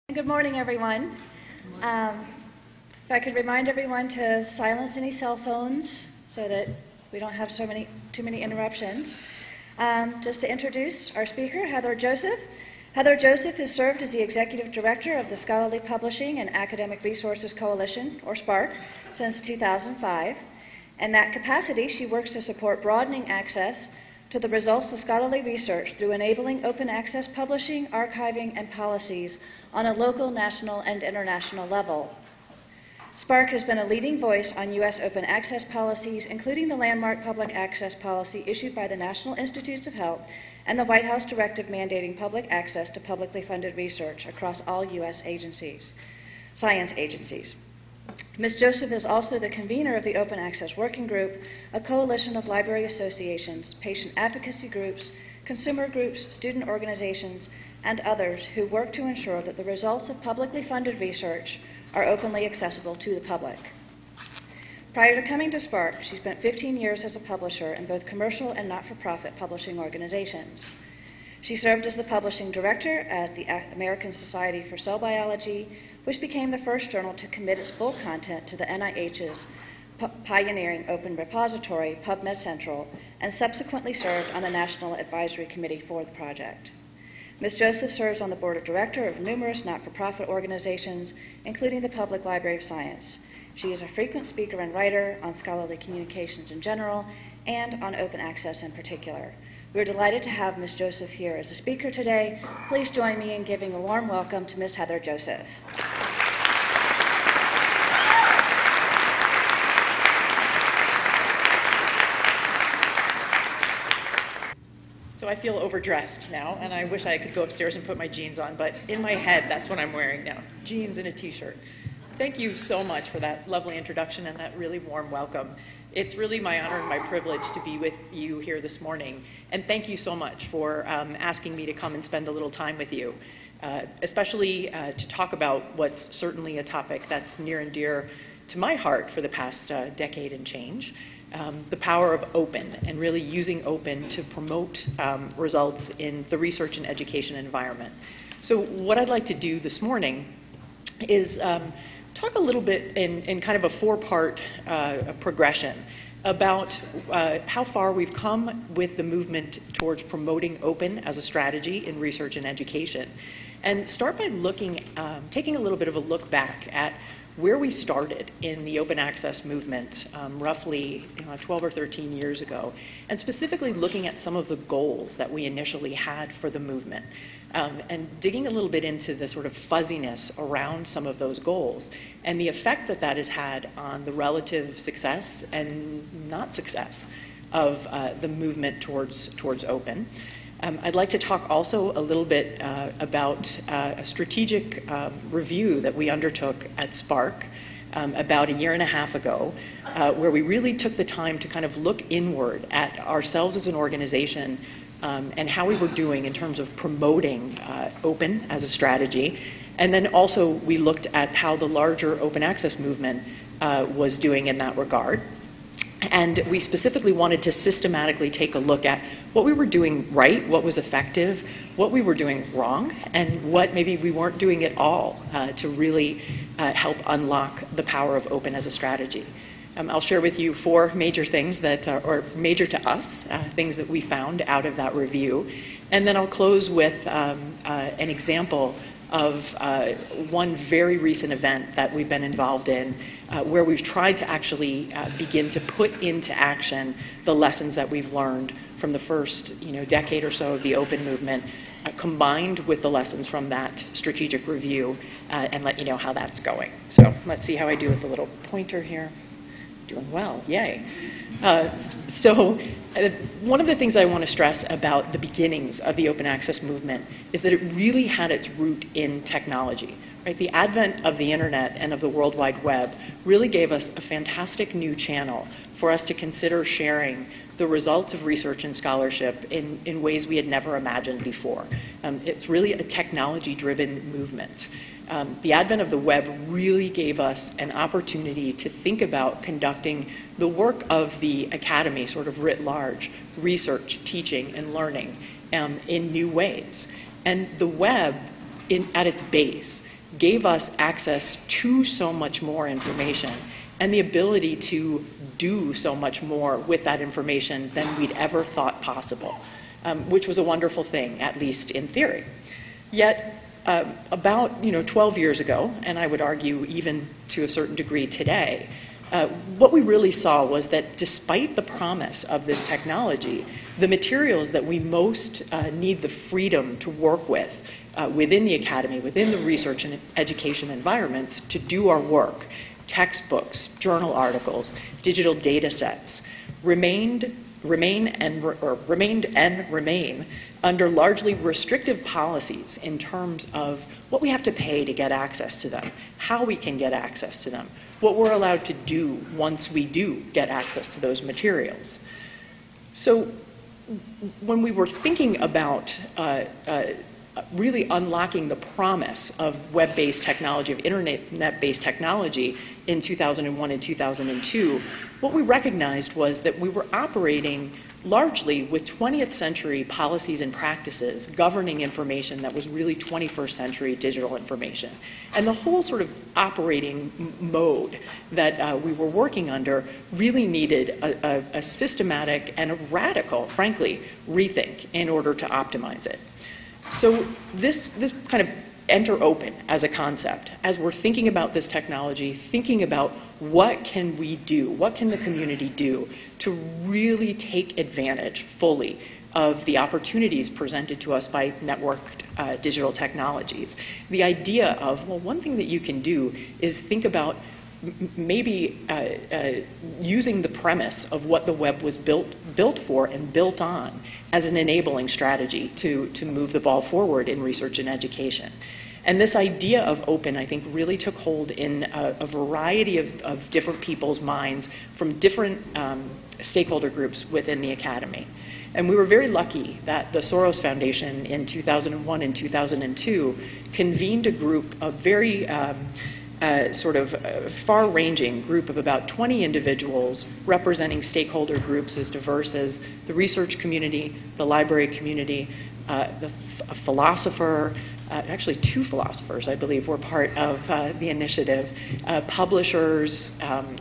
Good morning, everyone. If I could remind everyone to silence any cell phones so that we don't have too many interruptions. Just to introduce our speaker, Heather Joseph. Heather Joseph has served as the Executive Director of the Scholarly Publishing and Academic Resources Coalition, or SPARC, since 2005. In that capacity, she works to support broadening access to the results of scholarly research through enabling open access publishing, archiving, and policies on a local, national, and international level. SPARC has been a leading voice on U.S. open access policies, including the landmark public access policy issued by the National Institutes of Health and the White House directive mandating public access to publicly funded research across all U.S. science agencies. Ms. Joseph is also the convener of the Open Access Working Group, a coalition of library associations, patient advocacy groups, consumer groups, student organizations, and others who work to ensure that the results of publicly funded research are openly accessible to the public. Prior to coming to SPARC, she spent 15 years as a publisher in both commercial and not-for-profit publishing organizations. She served as the publishing director at the American Society for Cell Biology, which became the first journal to commit its full content to the NIH's pioneering open repository, PubMed Central, and subsequently served on the National Advisory Committee for the project. Ms. Joseph serves on the board of directors of numerous not-for-profit organizations, including the Public Library of Science. She is a frequent speaker and writer on scholarly communications in general and on open access in particular. We're delighted to have Ms. Joseph here as a speaker today. Please join me in giving a warm welcome to Ms. Heather Joseph. So I feel overdressed now, and I wish I could go upstairs and put my jeans on, but in my head, that's what I'm wearing now, jeans and a t-shirt. Thank you so much for that lovely introduction and that really warm welcome. It's really my honor and my privilege to be with you here this morning, and thank you so much for asking me to come and spend a little time with you, especially to talk about what's certainly a topic that's near and dear to my heart for the past decade and change. The power of open and really using open to promote results in the research and education environment. So what I'd like to do this morning is talk a little bit in kind of a four-part progression about how far we've come with the movement towards promoting open as a strategy in research and education. And start by taking a little bit of a look back at where we started in the open access movement roughly 12 or 13 years ago, and specifically looking at some of the goals that we initially had for the movement, and digging a little bit into the sort of fuzziness around some of those goals and the effect that that has had on the relative success and not success of the movement towards open. I'd like to talk also a little bit about a strategic review that we undertook at SPARC about a year and a half ago, where we really took the time to kind of look inward at ourselves as an organization and how we were doing in terms of promoting open as a strategy. And then also we looked at how the larger open access movement was doing in that regard. And we specifically wanted to systematically take a look at what we were doing right, what was effective, what we were doing wrong, and what maybe we weren't doing at all to really help unlock the power of open as a strategy. I'll share with you four major things that are major to us, things that we found out of that review. And then I'll close with an example of one very recent event that we've been involved in where we've tried to actually begin to put into action the lessons that we've learned from the first decade or so of the open movement, combined with the lessons from that strategic review, and let you know how that's going. So let's see how I do with the little pointer here. Doing well, yay. So one of the things I want to stress about the beginnings of the open access movement is that it really had its root in technology. Right? The advent of the internet and of the World Wide Web really gave us a fantastic new channel for us to consider sharing the results of research and scholarship in ways we had never imagined before. It's really a technology-driven movement. The advent of the web really gave us an opportunity to think about conducting the work of the academy, sort of writ large, research, teaching, and learning in new ways. And the web, at its base, gave us access to so much more information and the ability to do so much more with that information than we'd ever thought possible, which was a wonderful thing, at least in theory. Yet, about 12 years ago, and I would argue even to a certain degree today, what we really saw was that despite the promise of this technology, the materials that we most need the freedom to work with within the academy, within the research and education environments to do our work, textbooks, journal articles, digital data sets, remained and remain under largely restrictive policies in terms of what we have to pay to get access to them, how we can get access to them, what we're allowed to do once we do get access to those materials. So when we were thinking about really unlocking the promise of web-based technology, of internet-based technology in 2001 and 2002, what we recognized was that we were operating largely with 20th century policies and practices governing information that was really 21st century digital information. And the whole sort of operating mode that we were working under really needed a systematic and a radical, frankly, rethink in order to optimize it. So this kind of enter open as a concept, as we're thinking about this technology, thinking about what can we do, what can the community do to really take advantage fully of the opportunities presented to us by networked digital technologies. The idea of, well, one thing that you can do is think about maybe using the premise of what the web was built for and built on as an enabling strategy to move the ball forward in research and education. And this idea of open, I think, really took hold in a variety of different people's minds from different stakeholder groups within the academy. And we were very lucky that the Soros Foundation in 2001 and 2002 convened a group of very sort of far-ranging group of about 20 individuals representing stakeholder groups as diverse as the research community, the library community, a philosopher, actually two philosophers, I believe, were part of the initiative, publishers,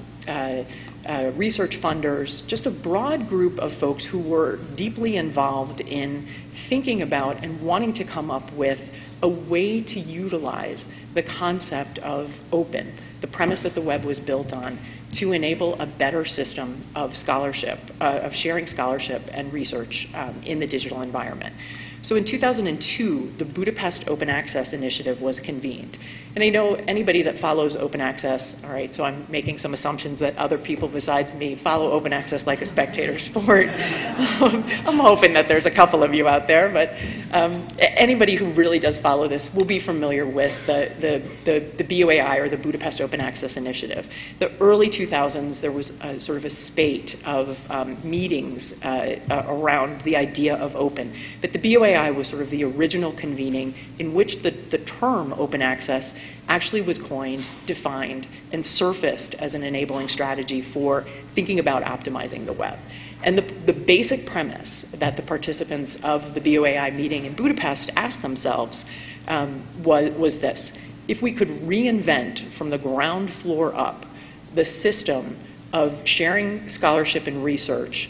research funders, just a broad group of folks who were deeply involved in thinking about and wanting to come up with a way to utilize the concept of open, the premise that the web was built on, to enable a better system of scholarship, of sharing scholarship and research in the digital environment. So in 2002, the Budapest Open Access Initiative was convened. And I know anybody that follows open access, all right, so I'm making some assumptions that other people besides me follow open access like a spectator sport. I'm hoping that there's a couple of you out there, but anybody who really does follow this will be familiar with the BOAI, or the Budapest Open Access Initiative. The early 2000s, there was sort of a spate of meetings around the idea of open. But the BOAI was sort of the original convening in which the term open access actually was coined, defined, and surfaced as an enabling strategy for thinking about optimizing the web. And the basic premise that the participants of the BOAI meeting in Budapest asked themselves was this: if we could reinvent from the ground floor up the system of sharing scholarship and research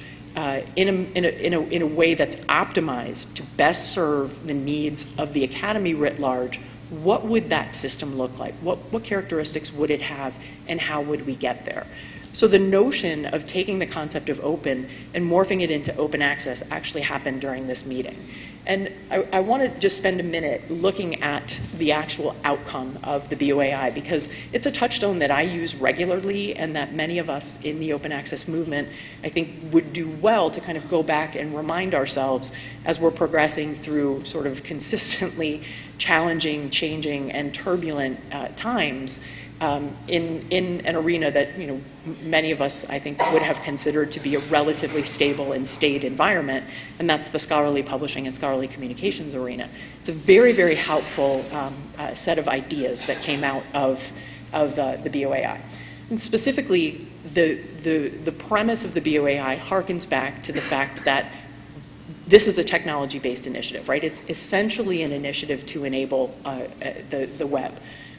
in a way that's optimized to best serve the needs of the academy writ large, what would that system look like? What characteristics would it have, and how would we get there? So the notion of taking the concept of open and morphing it into open access actually happened during this meeting. And I want to just spend a minute looking at the actual outcome of the BOAI, because it's a touchstone that I use regularly and that many of us in the open access movement, I think, would do well to kind of go back and remind ourselves as we're progressing through sort of consistently challenging, changing, and turbulent times in an arena that, you know, many of us, I think, would have considered to be a relatively stable and staid environment, and that's the scholarly publishing and scholarly communications arena. It's a very, very helpful set of ideas that came out of the BOAI. And specifically, the premise of the BOAI harkens back to the fact that this is a technology-based initiative, right? It's essentially an initiative to enable the web.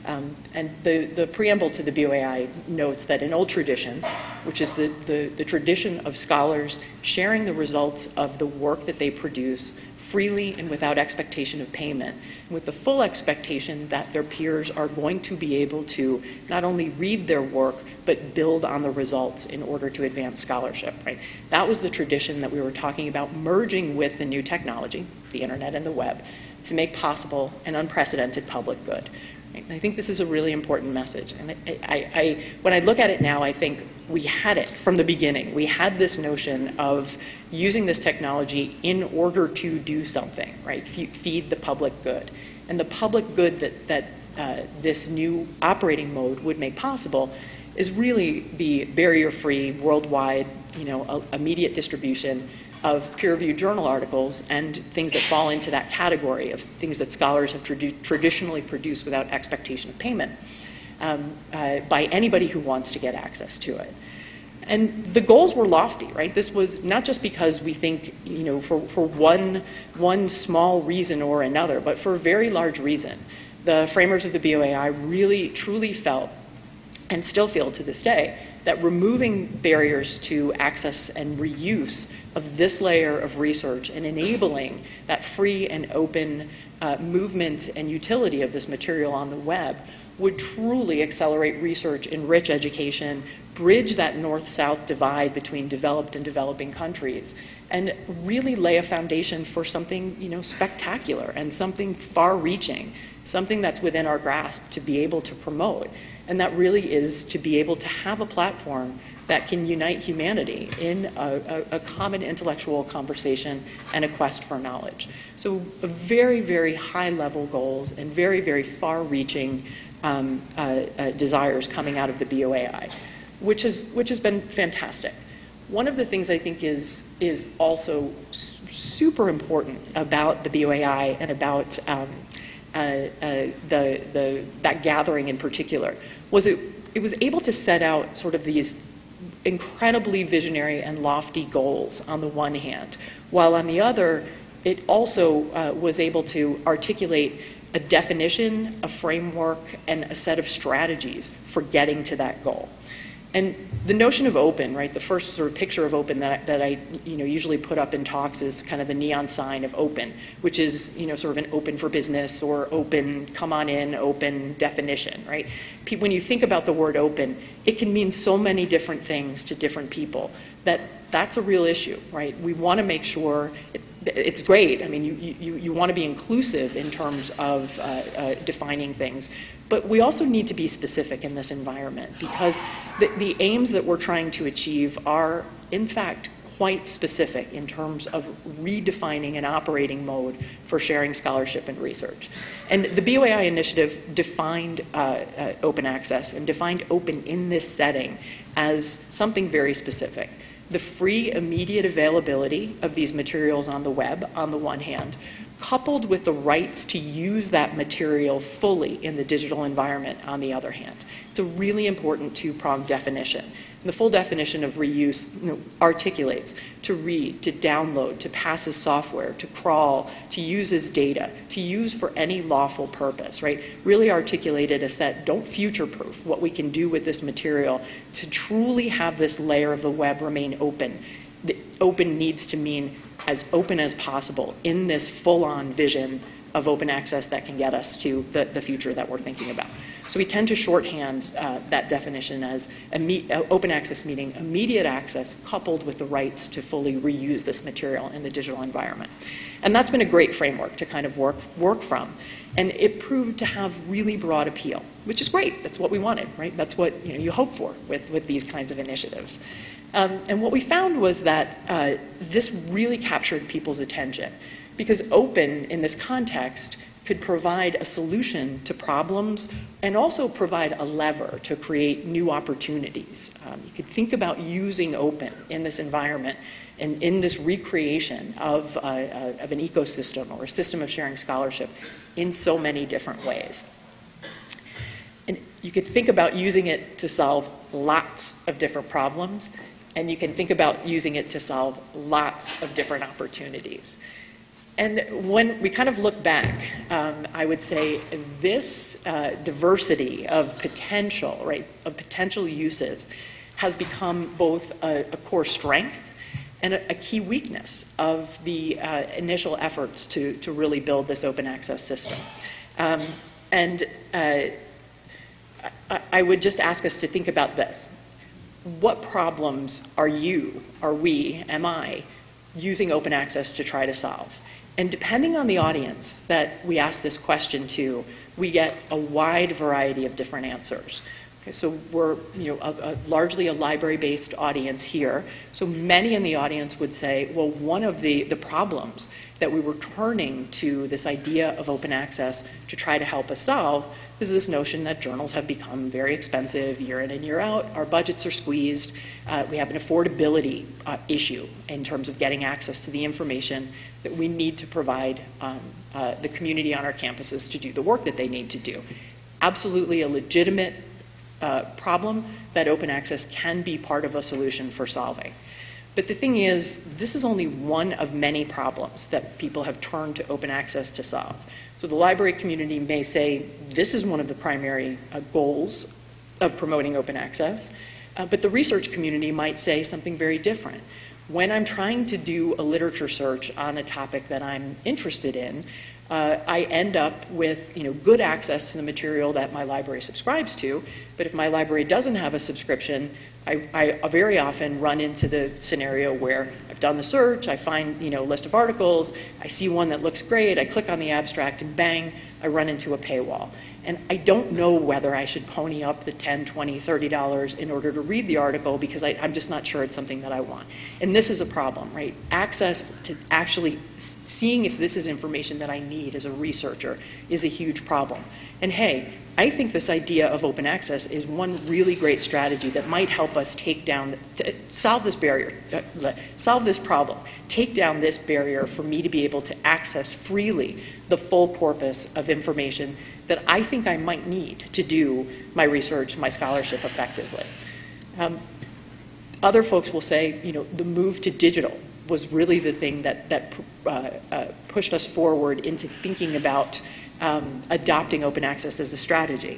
And the preamble to the BOAI notes that in old tradition, which is the tradition of scholars sharing the results of the work that they produce freely and without expectation of payment, with the full expectation that their peers are going to be able to not only read their work, but build on the results in order to advance scholarship, right? That was the tradition that we were talking about merging with the new technology, the internet and the web, to make possible an unprecedented public good. Right? And I think this is a really important message. And when I look at it now, I think we had it from the beginning. We had this notion of using this technology in order to do something, right? Feed the public good. And the public good that this new operating mode would make possible is really the barrier-free, worldwide, immediate distribution of peer-reviewed journal articles and things that fall into that category of things that scholars have traditionally produced without expectation of payment by anybody who wants to get access to it. And the goals were lofty, right? This was not just because we think, for one small reason or another, but for a very large reason. The framers of the BOAI really, truly felt, and still feel to this day, that removing barriers to access and reuse of this layer of research and enabling that free and open movement and utility of this material on the web would truly accelerate research, enrich education, bridge that north-south divide between developed and developing countries, and really lay a foundation for something spectacular and something far-reaching, something that's within our grasp to be able to promote. And that really is to be able to have a platform that can unite humanity in a common intellectual conversation and a quest for knowledge. So very, very high-level goals and very, very far-reaching desires coming out of the BOAI, which has been fantastic. One of the things I think is also super important about the BOAI and about that gathering in particular was it was able to set out sort of these incredibly visionary and lofty goals on the one hand, while on the other, it also was able to articulate a definition, a framework, and a set of strategies for getting to that goal. And the notion of open, right, the first sort of picture of open that I usually put up in talks is kind of the neon sign of open, which is sort of an open for business or open, come on in, open definition, right? When you think about the word open, it can mean so many different things to different people that's a real issue, right? We want to make sure it's great. I mean, you want to be inclusive in terms of defining things. But we also need to be specific in this environment because the aims that we're trying to achieve are, in fact, quite specific in terms of redefining an operating mode for sharing scholarship and research. And the BOAI initiative defined open access and defined open in this setting as something very specific. The free, immediate availability of these materials on the web, on the one hand, coupled with the rights to use that material fully in the digital environment on the other hand. It's a really important two-pronged definition. And the full definition of reuse articulates to read, to download, to pass as software, to crawl, to use as data, to use for any lawful purpose, right? Really articulated as that, don't future-proof what we can do with this material to truly have this layer of the web remain open. The open needs to mean as open as possible in this full-on vision of open access that can get us to the future that we're thinking about. So we tend to shorthand that definition as open access meaning immediate access coupled with the rights to fully reuse this material in the digital environment. And that's been a great framework to kind of work from. And it proved to have really broad appeal, which is great. That's what we wanted, right? That's what you hope for with these kinds of initiatives. And what we found was that this really captured people's attention because open in this context could provide a solution to problems and also provide a lever to create new opportunities. You could think about using open in this environment and in this recreation of an ecosystem or a system of sharing scholarship in so many different ways. And you could think about using it to solve lots of different problems, and you can think about using it to solve lots of different opportunities. And when we kind of look back, I would say this diversity of potential, right, of potential uses has become both a core strength and a key weakness of the initial efforts to really build this open access system. I would just ask us to think about this. What problems are you, are we, am I, using open access to try to solve? And depending on the audience that we ask this question to, we get a wide variety of different answers. Okay, so we're largely a library-based audience here. So many in the audience would say, well, one of the problems that we were turning to this idea of open access to try to help us solve is this notion that journals have become very expensive year in and year out. Our budgets are squeezed. We have an affordability issue in terms of getting access to the information that we need to provide the community on our campuses to do the work that they need to do. Absolutely a legitimate problem that open access can be part of a solution for solving. But the thing is, this is only one of many problems that people have turned to open access to solve. So the library community may say, this is one of the primary goals of promoting open access, but the research community might say something very different. When I'm trying to do a literature search on a topic that I'm interested in, I end up with good access to the material that my library subscribes to, but if my library doesn't have a subscription, I very often run into the scenario where I've done the search, I find a list of articles, I see one that looks great, I click on the abstract, and bang, I run into a paywall. And I don't know whether I should pony up the $10, $20, $30 in order to read the article because I'm just not sure it's something that I want. And this is a problem, right? Access to actually seeing if this is information that I need as a researcher is a huge problem. And hey, I think this idea of open access is one really great strategy that might help us take down, solve this barrier, solve this problem, take down this barrier for me to be able to access freely the full corpus of information that I think I might need to do my research, my scholarship effectively. Other folks will say, the move to digital was really the thing that pushed us forward into thinking about adopting open access as a strategy.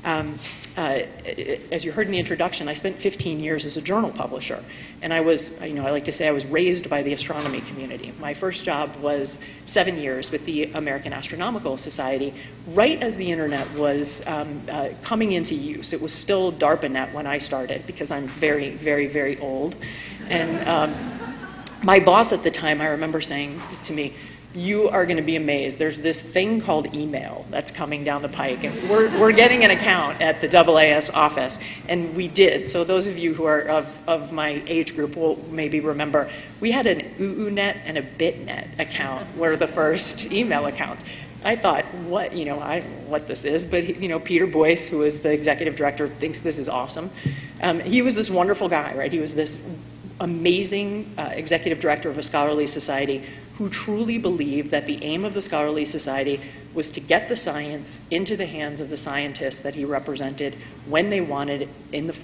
As you heard in the introduction, I spent 15 years as a journal publisher, and I was, I like to say I was raised by the astronomy community. My first job was 7 years with the American Astronomical Society, right as the internet was coming into use. It was still DARPANET when I started, because I'm very, very, very old. And my boss at the time, I remember saying to me, you are going to be amazed. There's this thing called email that's coming down the pike, and we're getting an account at the AAS office, and we did. So those of you who are of my age group will maybe remember, we had an UUNet and a BitNet account were the first email accounts. I thought, what this is, but Peter Boyce, who is the executive director, thinks this is awesome. He was this wonderful guy, right? He was this amazing executive director of a scholarly society who truly believed that the aim of the scholarly society was to get the science into the hands of the scientists that he represented when they wanted it,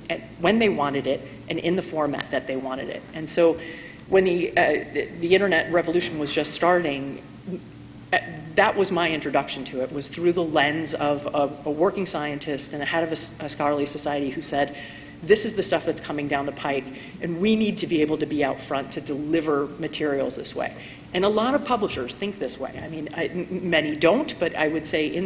and in the format that they wanted it. And so when the internet revolution was just starting, that was my introduction to it, was through the lens of a working scientist and the head of a scholarly society who said, this is the stuff that's coming down the pike, and we need to be able to be out front to deliver materials this way. And a lot of publishers think this way. I mean, many don't, but I would say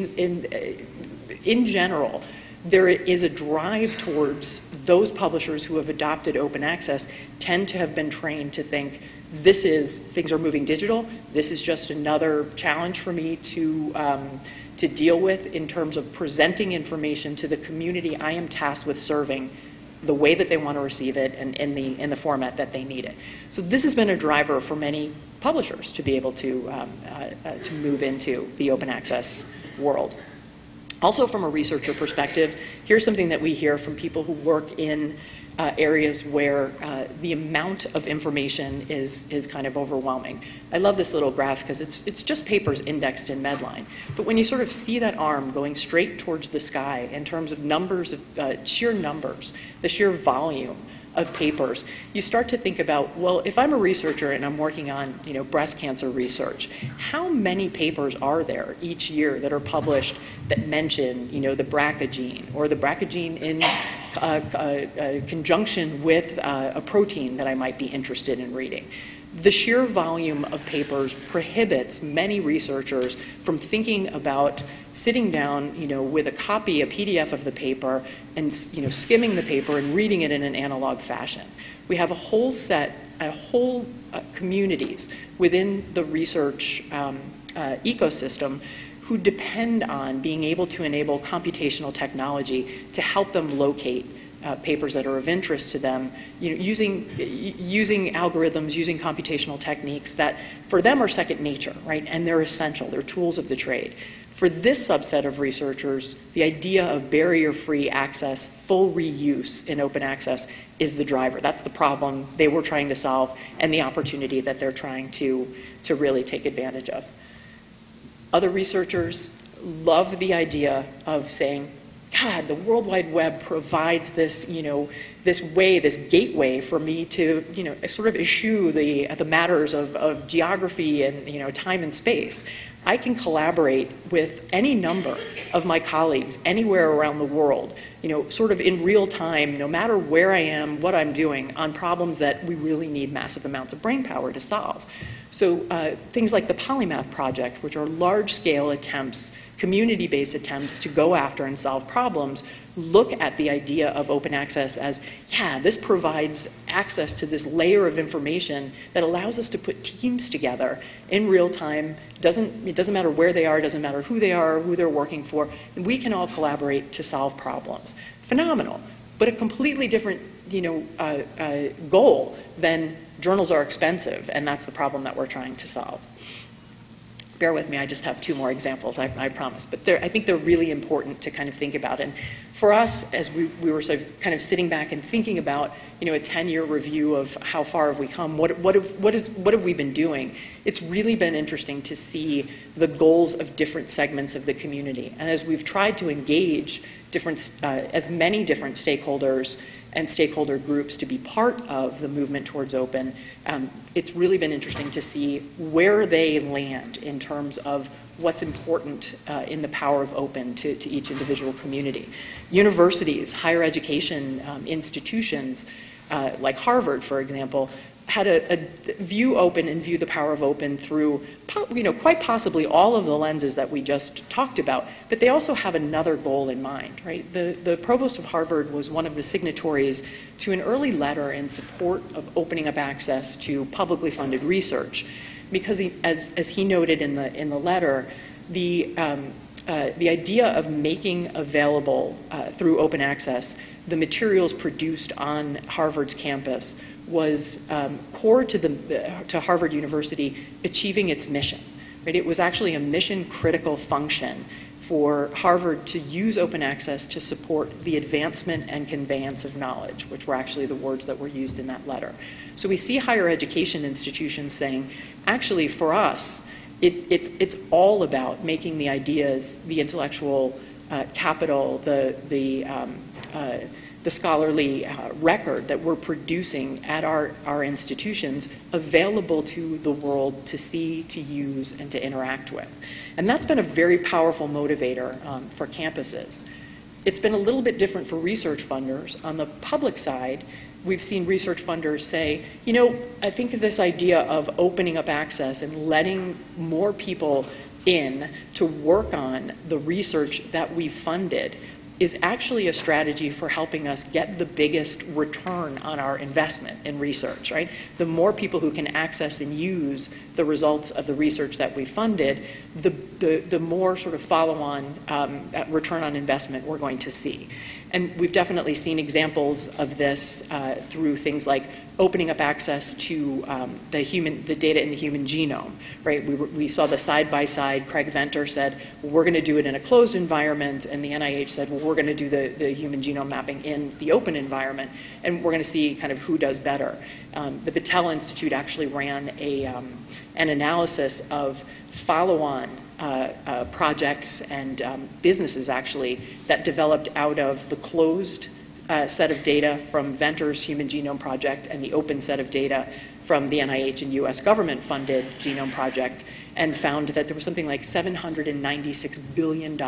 in general, there is a drive towards those publishers who have adopted open access tend to have been trained to think, things are moving digital, this is just another challenge for me to deal with in terms of presenting information to the community I am tasked with serving the way that they want to receive it and in the format that they need it. So this has been a driver for many publishers to be able to move into the open access world. Also from a researcher perspective, here's something that we hear from people who work in areas where the amount of information is kind of overwhelming. I love this little graph because it's just papers indexed in Medline. But when you sort of see that arm going straight towards the sky in terms of numbers, sheer numbers, the sheer volume of papers, you start to think about, well, if I'm a researcher and I'm working on, breast cancer research, how many papers are there each year that are published that mention, the BRCA gene, or the BRCA gene in conjunction with a protein that I might be interested in reading? The sheer volume of papers prohibits many researchers from thinking about sitting down, with a copy, a PDF of the paper, and skimming the paper and reading it in an analog fashion. We have a whole communities within the research ecosystem who depend on being able to enable computational technology to help them locate papers that are of interest to them, using algorithms, using computational techniques that for them are second nature, right? And they're essential, they're tools of the trade. For this subset of researchers, the idea of barrier-free access, full reuse in open access is the driver. That's the problem they were trying to solve and the opportunity that they're trying to really take advantage of. Other researchers love the idea of saying, God, the World Wide Web provides this, this gateway for me to, sort of eschew the matters of geography and, time and space. I can collaborate with any number of my colleagues anywhere around the world, sort of in real time, no matter where I am, what I'm doing, on problems that we really need massive amounts of brain power to solve. So things like the Polymath Project, which are large-scale attempts, community-based attempts to go after and solve problems, look at the idea of open access as, yeah, this provides access to this layer of information that allows us to put teams together in real time. It doesn't matter where they are, it doesn't matter who they are, who they're working for. We can all collaborate to solve problems. Phenomenal, but a completely different goal than journals are expensive, and that's the problem that we're trying to solve. Bear with me, I just have two more examples, I promise. But I think they're really important to kind of think about. And for us, as we were sort of kind of sitting back and thinking about, a 10-year review of how far have we come, what have we been doing, it's really been interesting to see the goals of different segments of the community. And as we've tried to engage as many different stakeholders and stakeholder groups to be part of the movement towards open, it's really been interesting to see where they land in terms of what's important in the power of open to each individual community. Universities, higher education institutions, like Harvard, for example, had a view open and view the power of open through, quite possibly all of the lenses that we just talked about, but they also have another goal in mind, right? The provost of Harvard was one of the signatories to an early letter in support of opening up access to publicly funded research, because as he noted in the letter, the idea of making available through open access the materials produced on Harvard's campus was core to Harvard University achieving its mission. Right? It was actually a mission-critical function for Harvard to use open access to support the advancement and conveyance of knowledge, which were actually the words that were used in that letter. So we see higher education institutions saying, actually, for us, it's all about making the ideas, the intellectual capital, the scholarly record that we're producing at our institutions available to the world to see, to use, and to interact with. And that's been a very powerful motivator for campuses. It's been a little bit different for research funders. On the public side, we've seen research funders say, I think this idea of opening up access and letting more people in to work on the research that we've funded is actually a strategy for helping us get the biggest return on our investment in research, right? The more people who can access and use the results of the research that we funded, the more sort of follow-on return on investment we're going to see. And we've definitely seen examples of this through things like opening up access to the data in the human genome, right? We saw the side-by-side. Craig Venter said, well, we're going to do it in a closed environment, and the NIH said, well, we're going to do the human genome mapping in the open environment, and we're going to see kind of who does better. The Battelle Institute actually ran an analysis of follow-on projects and businesses, actually, that developed out of the closed set of data from Venter's Human Genome Project and the open set of data from the NIH and US government-funded Genome Project, and found that there was something like $796 billion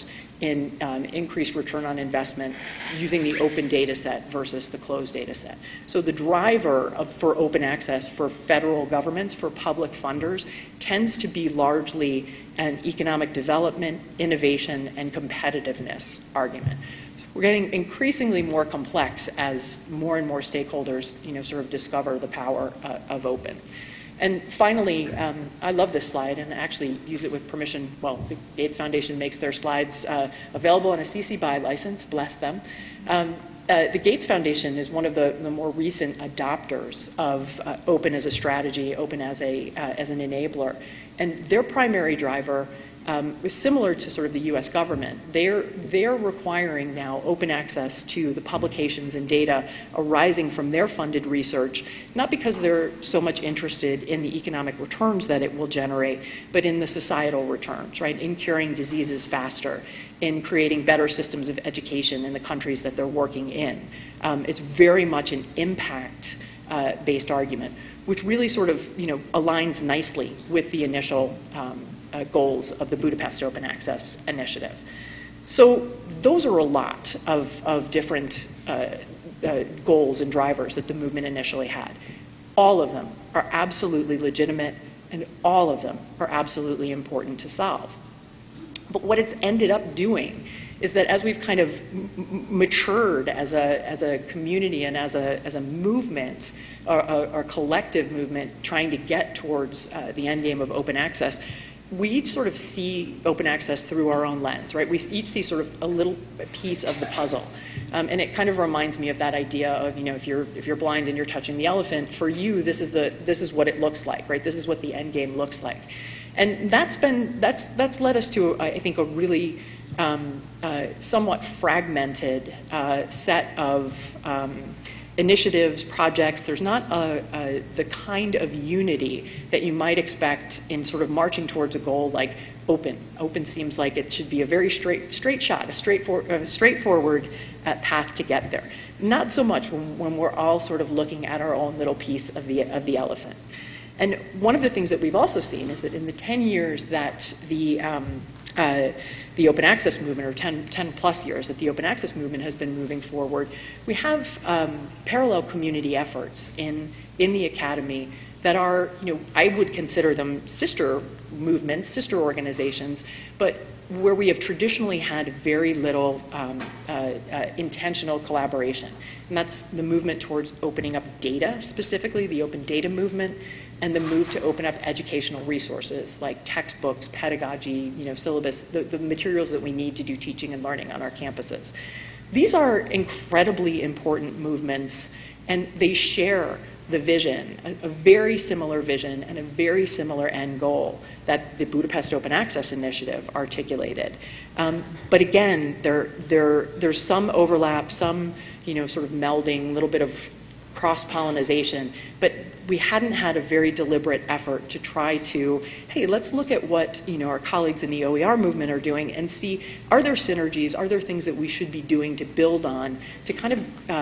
in increased return on investment using the open data set versus the closed data set. So the driver for open access for federal governments, for public funders, tends to be largely an economic development, innovation, and competitiveness argument. We're getting increasingly more complex as more and more stakeholders, sort of discover the power of open. And finally, I love this slide and actually use it with permission. Well, the Gates Foundation makes their slides available on a CC BY license, bless them. The Gates Foundation is one of the more recent adopters of open as a strategy, open as an enabler. And their primary driver was similar to sort of the US government. They're requiring now open access to the publications and data arising from their funded research, not because they're so much interested in the economic returns that it will generate, but in the societal returns, right? In curing diseases faster, in creating better systems of education in the countries that they're working in. It's very much an impact-based argument, which really sort of, aligns nicely with the initial goals of the Budapest Open Access Initiative. So those are a lot of different goals and drivers that the movement initially had. All of them are absolutely legitimate, and all of them are absolutely important to solve. But what it's ended up doing is that as we've kind of matured as a community and as a movement, or collective movement trying to get towards the end game of open access, we each sort of see open access through our own lens, right? We each see sort of a little piece of the puzzle. And it kind of reminds me of that idea of, if you're blind and you're touching the elephant, for you, this is what it looks like, right? This is what the end game looks like. And that's led us to, I think, a really somewhat fragmented set of initiatives, projects. There's not the kind of unity that you might expect in sort of marching towards a goal like open. Open seems like it should be a very straight shot, a straightforward path to get there. Not so much when we're all sort of looking at our own little piece of the elephant. And one of the things that we've also seen is that in the 10 years that the open access movement, or 10 plus years that the open access movement has been moving forward, we have parallel community efforts in the academy that are, I would consider them sister movements, sister organizations, but where we have traditionally had very little intentional collaboration. And that's the movement towards opening up data, specifically the open data movement, and the move to open up educational resources like textbooks, pedagogy, syllabus, the materials that we need to do teaching and learning on our campuses. These are incredibly important movements, and they share the vision, a very similar vision and a very similar end goal that the Budapest Open Access Initiative articulated. But again, there's some overlap, some sort of melding, a little bit of cross-pollination, but we hadn't had a very deliberate effort to try to, hey, let's look at what our colleagues in the OER movement are doing and see, are there synergies, are there things that we should be doing to build on, to kind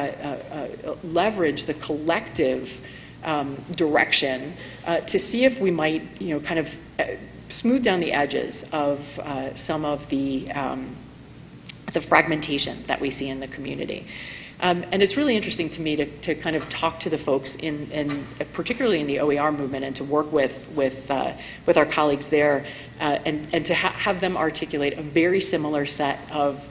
of leverage the collective direction to see if we might, kind of smooth down the edges of some of the fragmentation that we see in the community. And it's really interesting to me to kind of talk to the folks particularly in the OER movement, and to work with our colleagues there, and to have them articulate a very similar set of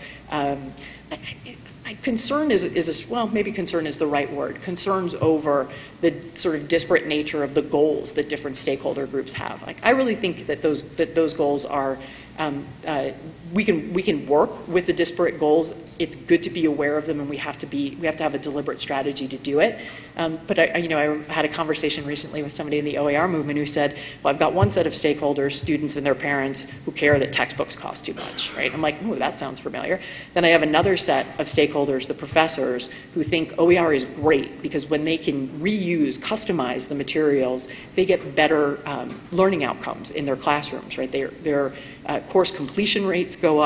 concern well, maybe concern is the right word, concerns over the sort of disparate nature of the goals that different stakeholder groups have. Like, I really think that those goals are, we can work with the disparate goals. It's good to be aware of them, and we have to have a deliberate strategy to do it. But I had a conversation recently with somebody in the OER movement who said, well, I've got one set of stakeholders, students and their parents, who care that textbooks cost too much, right? I'm like, ooh, that sounds familiar. Then I have another set of stakeholders, the professors, who think OER is great because when they can reuse, customize the materials, they get better learning outcomes in their classrooms, right? Their course completion rates go up,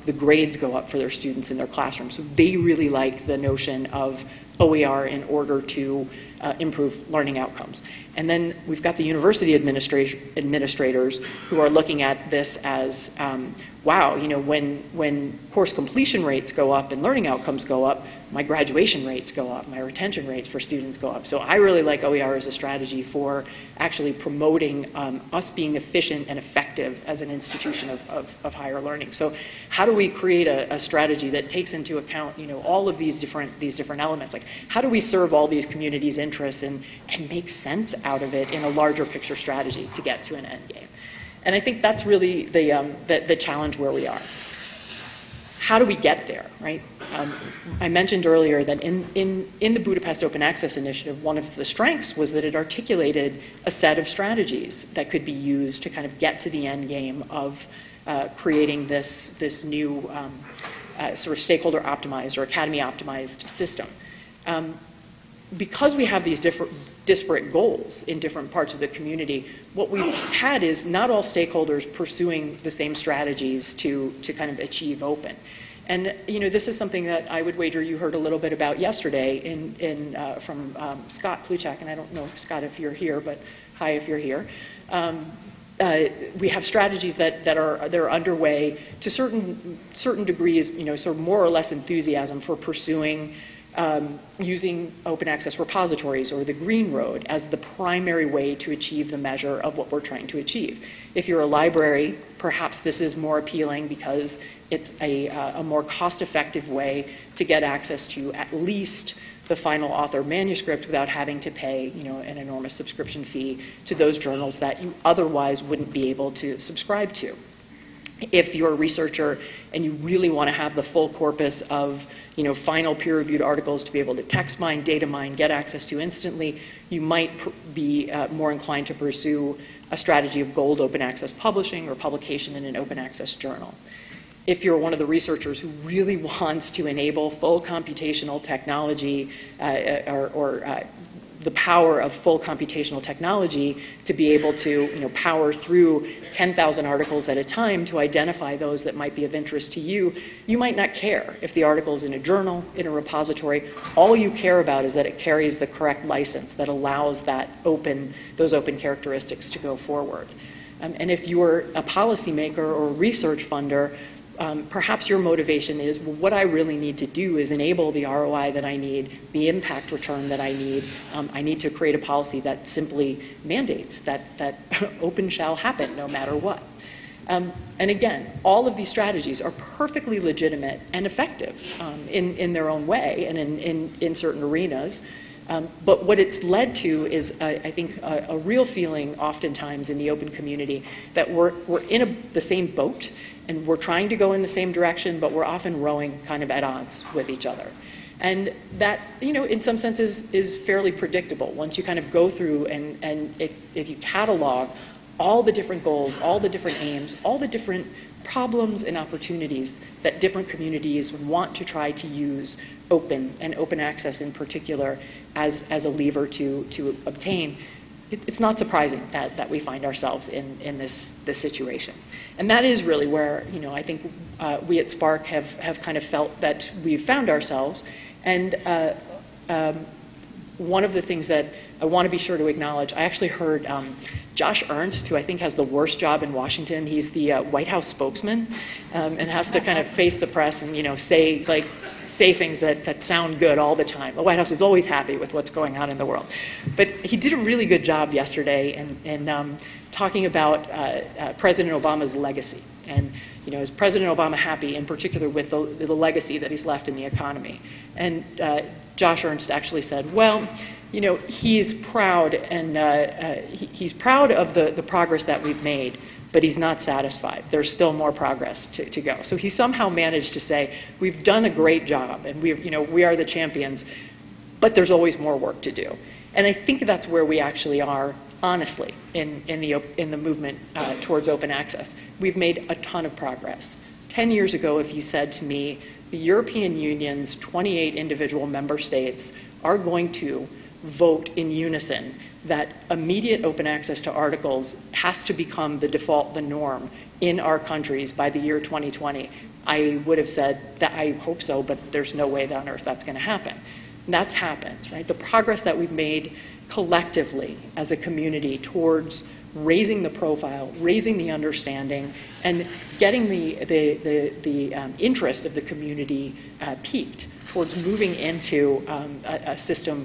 the grades go up for their students in their classrooms. So they really like the notion of OER in order to improve learning outcomes. And then we've got the university administrators who are looking at this as, wow, you know, when course completion rates go up and learning outcomes go up, my graduation rates go up, my retention rates for students go up. So I really like OER as a strategy for actually promoting us being efficient and effective as an institution of higher learning. So how do we create a strategy that takes into account, you know, all of these different elements? Like, how do we serve all these communities' interests and make sense out of it in a larger picture strategy to get to an end game? And I think that's really the challenge where we are. How do we get there, right? I mentioned earlier that in the Budapest Open Access Initiative, one of the strengths was that it articulated a set of strategies that could be used to kind of get to the end game of creating this new sort of stakeholder optimized or academy optimized system. Because we have these disparate goals in different parts of the community, what we've had is not all stakeholders pursuing the same strategies to kind of achieve open. And you know, this is something that I would wager you heard a little bit about yesterday from Scott Kluchak, and I don't know, Scott, if you're here, but hi if you're here. We have strategies that are underway to certain degrees, you know, sort of more or less enthusiasm for pursuing using open access repositories or the Green Road as the primary way to achieve the measure of what we're trying to achieve. If you're a library, perhaps this is more appealing because it's a more cost-effective way to get access to at least the final author manuscript without having to pay, you know, an enormous subscription fee to those journals that you otherwise wouldn't be able to subscribe to. If you're a researcher and you really want to have the full corpus of, you know, final peer-reviewed articles to be able to text mine, data mine, get access to instantly, you might be more inclined to pursue a strategy of gold open access publishing or publication in an open access journal. If you're one of the researchers who really wants to enable full computational technology or the power of full computational technology to be able to, you know, power through 10,000 articles at a time to identify those that might be of interest to you, you might not care if the article is in a journal, in a repository. All you care about is that it carries the correct license that allows those open characteristics to go forward. And if you're a policymaker or a research funder, perhaps your motivation is, well, what I really need to do is enable the ROI that I need, the impact return that I need. I need to create a policy that simply mandates that open shall happen no matter what. And again, all of these strategies are perfectly legitimate and effective in their own way and in certain arenas. But what it's led to is, I think, a real feeling oftentimes in the open community that we're in the same boat and we're trying to go in the same direction, but we're often rowing kind of at odds with each other. And that, you know, in some senses is fairly predictable. Once you kind of go through and if you catalog all the different goals, all the different aims, all the different problems and opportunities that different communities want to try to use open and open access in particular as a lever to obtain, it's not surprising that we find ourselves in this situation. And that is really where, you know, I think we at SPARC have kind of felt that we've found ourselves. And one of the things that I want to be sure to acknowledge, I actually heard Josh Ernst, who I think has the worst job in Washington. He's the White House spokesman and has to kind of face the press and, you know, say things that sound good all the time. The White House is always happy with what's going on in the world. But he did a really good job yesterday in talking about President Obama's legacy. And, you know, is President Obama happy in particular with the legacy that he's left in the economy? And Josh Ernst actually said, well, you know, he's proud and he's proud of the progress that we've made, but he's not satisfied. There's still more progress to go. So he somehow managed to say, we've done a great job and we are the champions, but there's always more work to do. And I think that's where we actually are, honestly, in the movement towards open access. We've made a ton of progress. 10 years ago, if you said to me, the European Union's 28 individual member states are going to vote in unison that immediate open access to articles has to become the default, the norm in our countries by the year 2020, I would have said that I hope so, but there's no way on earth that's going to happen. And that's happened, right? The progress that we've made collectively as a community towards raising the profile, raising the understanding, and getting the interest of the community peaked towards moving into a system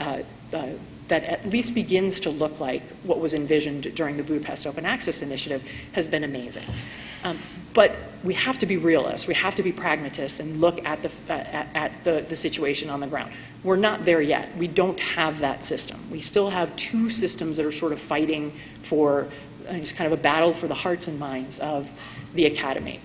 that at least begins to look like what was envisioned during the Budapest Open Access Initiative has been amazing. But we have to be realists, we have to be pragmatists and look at the situation on the ground. We're not there yet. We don't have that system. We still have two systems that are sort of fighting for, it's kind of a battle for the hearts and minds of the academy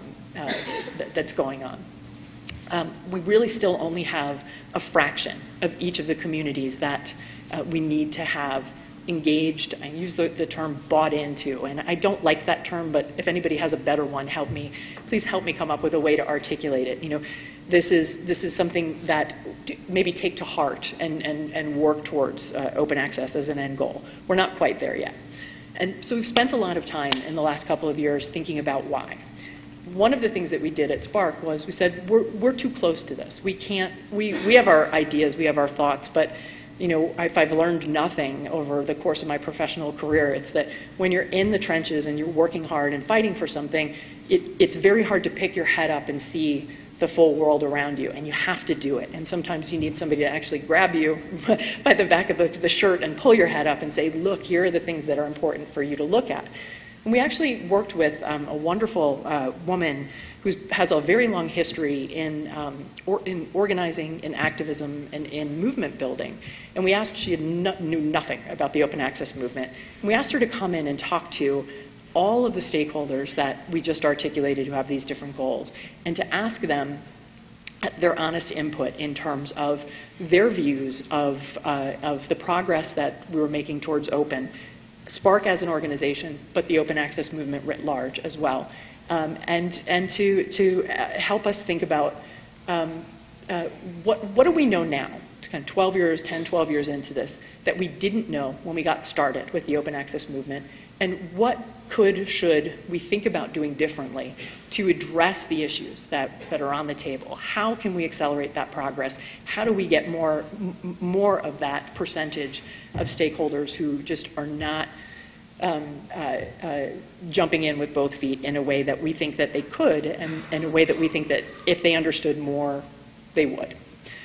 that's going on. We really still only have a fraction of each of the communities that we need to have engaged. I use the term bought into, and I don't like that term, but if anybody has a better one, please help me come up with a way to articulate it. You know, this is something that maybe take to heart and work towards open access as an end goal. We're not quite there yet. And so we've spent a lot of time in the last couple of years thinking about why. One of the things that we did at SPARC was we said, we're too close to this. We have our ideas, we have our thoughts, but you know, if I've learned nothing over the course of my professional career, it's that when you're in the trenches and you're working hard and fighting for something, it's very hard to pick your head up and see the full world around you, and you have to do it. And sometimes you need somebody to actually grab you by the back of the shirt and pull your head up and say, look, here are the things that are important for you to look at. And we actually worked with a wonderful woman who has a very long history in organizing, in activism, and in movement building. And we asked, she knew nothing about the open access movement. And we asked her to come in and talk to all of the stakeholders that we just articulated who have these different goals, and to ask them their honest input in terms of their views of the progress that we were making towards open, SPARC as an organization, but the open access movement writ large as well. And to help us think about what do we know now, kind of 12 years, 10, 12 years into this, that we didn't know when we got started with the open access movement, and what should we think about doing differently to address the issues that are on the table? How can we accelerate that progress? How do we get more of that percentage of stakeholders who just are not jumping in with both feet in a way that we think that they could, and in a way that we think that if they understood more, they would.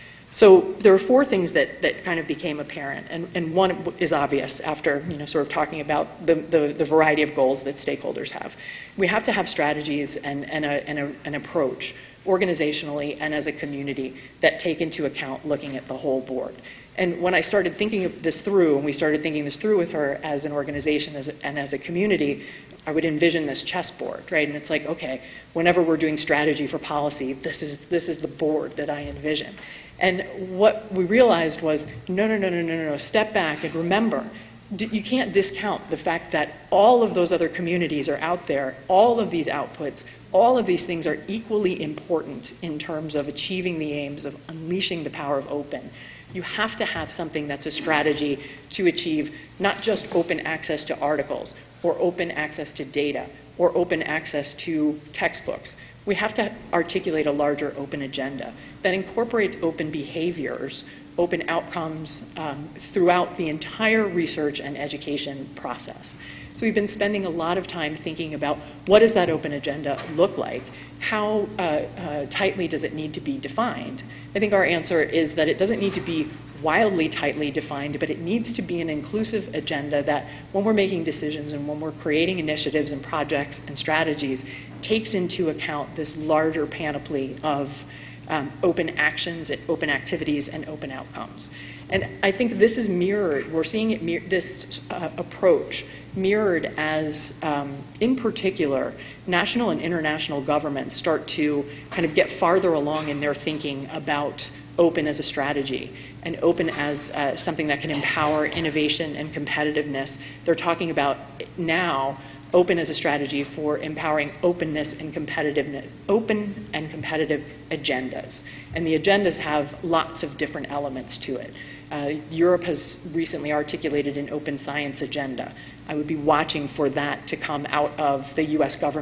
So there are four things that kind of became apparent, and one is obvious after sort of talking about the variety of goals that stakeholders have. We have to have strategies and an approach organizationally and as a community that take into account looking at the whole board. And when I started thinking of this through, and we started thinking this through with her as an organization and as a community, I would envision this chessboard, right? And it's like, okay, whenever we're doing strategy for policy, this is the board that I envision. And what we realized was, no, step back and remember, you can't discount the fact that all of those other communities are out there, all of these outputs, all of these things are equally important in terms of achieving the aims of unleashing the power of open. You have to have something that's a strategy to achieve not just open access to articles, or open access to data, or open access to textbooks. We have to articulate a larger open agenda that incorporates open behaviors, open outcomes throughout the entire research and education process. So we've been spending a lot of time thinking about what does that open agenda look like? How tightly does it need to be defined? I think our answer is that it doesn't need to be wildly tightly defined, but it needs to be an inclusive agenda that when we're making decisions and when we're creating initiatives and projects and strategies, takes into account this larger panoply of open actions, and open activities, and open outcomes. And I think this is mirrored, we're seeing it this approach mirrored as, in particular, national and international governments start to kind of get farther along in their thinking about open as a strategy and open as something that can empower innovation and competitiveness. They're talking about now open as a strategy for empowering openness and competitiveness, open and competitive agendas. And the agendas have lots of different elements to it. Europe has recently articulated an open science agenda. I would be watching for that to come out of the US government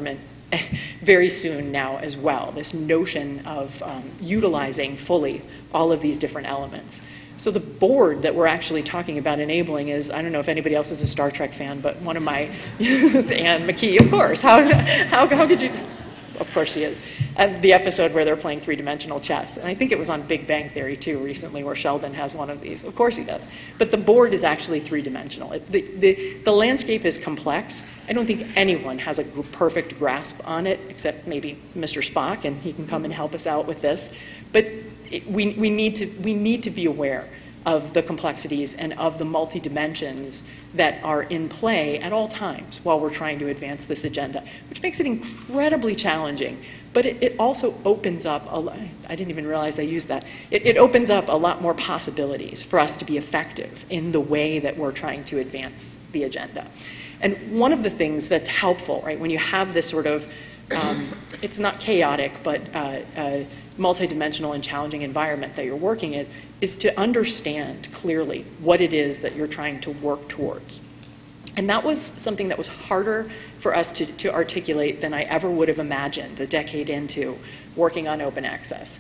very soon now as well, this notion of utilizing fully all of these different elements. So the board that we're actually talking about enabling is, I don't know if anybody else is a Star Trek fan, but one of my, Anne McKee, of course. How could you? Of course she is. And the episode where they're playing three-dimensional chess. And I think it was on Big Bang Theory, too, recently, where Sheldon has one of these. Of course he does. But the board is actually three-dimensional. The landscape is complex. I don't think anyone has a perfect grasp on it, except maybe Mr. Spock, and he can come and help us out with this. But we need to be aware of the complexities and of the multi-dimensions that are in play at all times while we're trying to advance this agenda, which makes it incredibly challenging. But it also opens up, I didn't even realize I used that, it opens up a lot more possibilities for us to be effective in the way that we're trying to advance the agenda. And one of the things that's helpful, right, when you have this sort of, it's not chaotic, but multidimensional and challenging environment that you're working in, is to understand clearly what it is that you're trying to work towards. And that was something that was harder for us to articulate than I ever would have imagined a decade into working on open access.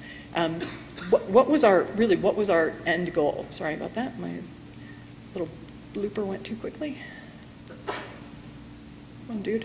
What was our end goal? Sorry about that, my little blooper went too quickly. Come on, dude.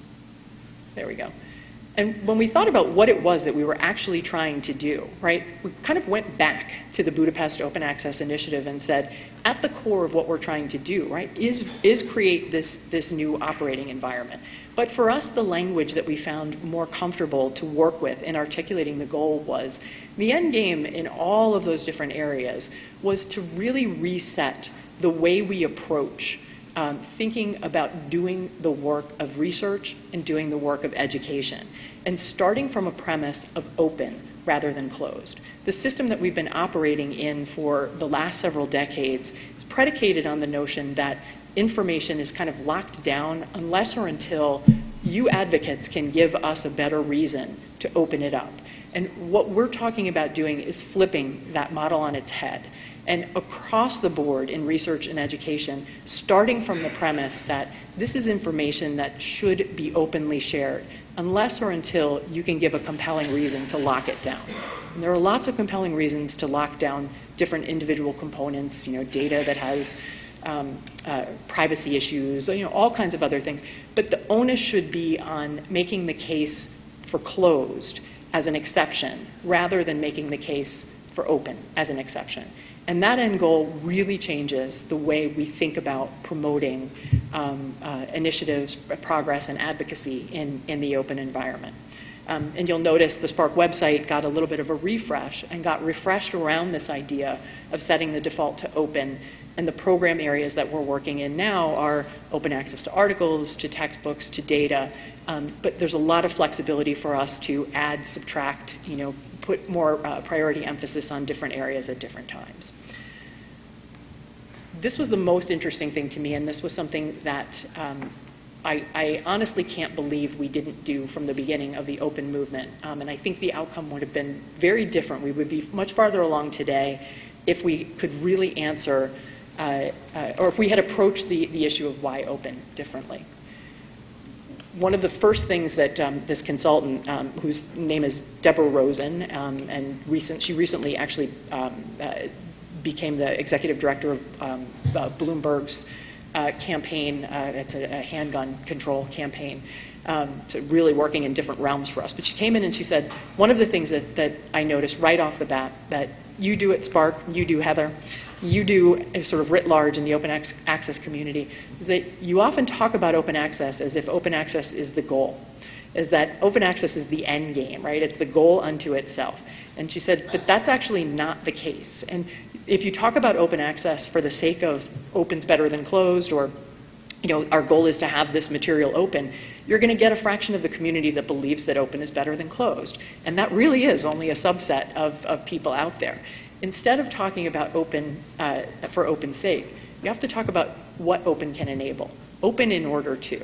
There we go. And when we thought about what it was that we were actually trying to do, right, we kind of went back to the Budapest Open Access Initiative and said, at the core of what we're trying to do, right, is create this new operating environment. But for us, the language that we found more comfortable to work with in articulating the goal was the end game in all of those different areas was to really reset the way we approach thinking about doing the work of research and doing the work of education, and starting from a premise of open rather than closed. The system that we've been operating in for the last several decades is predicated on the notion that information is kind of locked down unless or until you advocates can give us a better reason to open it up. And what we're talking about doing is flipping that model on its head. And across the board in research and education, starting from the premise that this is information that should be openly shared, unless or until you can give a compelling reason to lock it down. And there are lots of compelling reasons to lock down different individual components, data that has privacy issues, all kinds of other things. But the onus should be on making the case for closed as an exception, rather than making the case for open as an exception. And that end goal really changes the way we think about promoting initiatives, progress, and advocacy in the open environment. And you'll notice the SPARC website got a little bit of a refresh and got refreshed around this idea of setting the default to open. And the program areas that we're working in now are open access to articles, to textbooks, to data. But there's a lot of flexibility for us to add, subtract, put more priority emphasis on different areas at different times. This was the most interesting thing to me, and this was something that I honestly can't believe we didn't do from the beginning of the open movement. And I think the outcome would have been very different. We would be much farther along today if we could really answer, or if we had approached the issue of why open differently. One of the first things that this consultant, whose name is Deborah Rosen, and she recently actually became the executive director of Bloomberg's campaign. It's a handgun control campaign, to really working in different realms for us. But she came in and she said, one of the things that I noticed right off the bat that you do at SPARC, you do, Heather, you do sort of writ large in the open access community, is that you often talk about open access as if open access is the goal, is that open access is the end game, right? It's the goal unto itself. And she said, but that's actually not the case. And if you talk about open access for the sake of open's better than closed, or our goal is to have this material open, you're going to get a fraction of the community that believes that open is better than closed. And that really is only a subset of people out there. Instead of talking about open for open's sake, you have to talk about what open can enable. Open in order to. If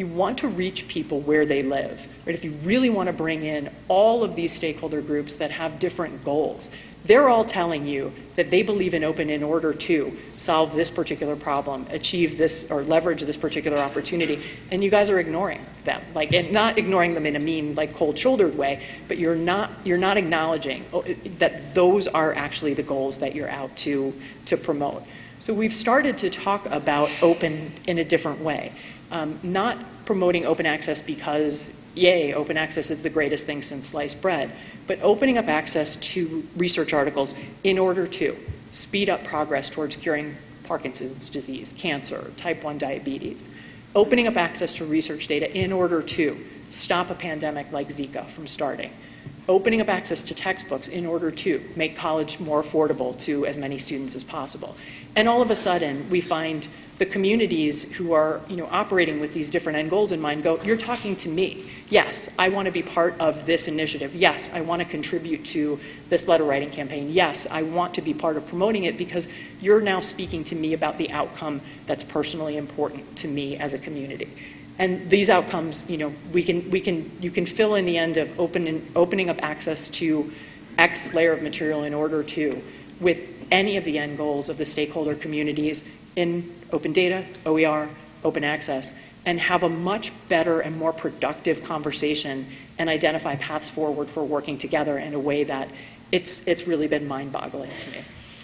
you want to reach people where they live, right? If you really want to bring in all of these stakeholder groups that have different goals, they're all telling you that they believe in open in order to solve this particular problem, achieve this, or leverage this particular opportunity, and you guys are ignoring them. Like, and not ignoring them in a mean, like, cold-shouldered way, but you're not acknowledging that those are actually the goals that you're out to promote. So we've started to talk about open in a different way. Not promoting open access because, yay, open access is the greatest thing since sliced bread, but opening up access to research articles in order to speed up progress towards curing Parkinson's disease, cancer, type 1 diabetes. Opening up access to research data in order to stop a pandemic like Zika from starting. Opening up access to textbooks in order to make college more affordable to as many students as possible. And all of a sudden, we find the communities who are, operating with these different end goals in mind go, you're talking to me. Yes, I want to be part of this initiative. Yes, I want to contribute to this letter writing campaign. Yes, I want to be part of promoting it because you're now speaking to me about the outcome that's personally important to me as a community. And these outcomes, you can fill in the end of opening up access to X layer of material in order to, with any of the end goals of the stakeholder communities in open data, OER, open access, and have a much better and more productive conversation and identify paths forward for working together in a way that it's really been mind-boggling to me.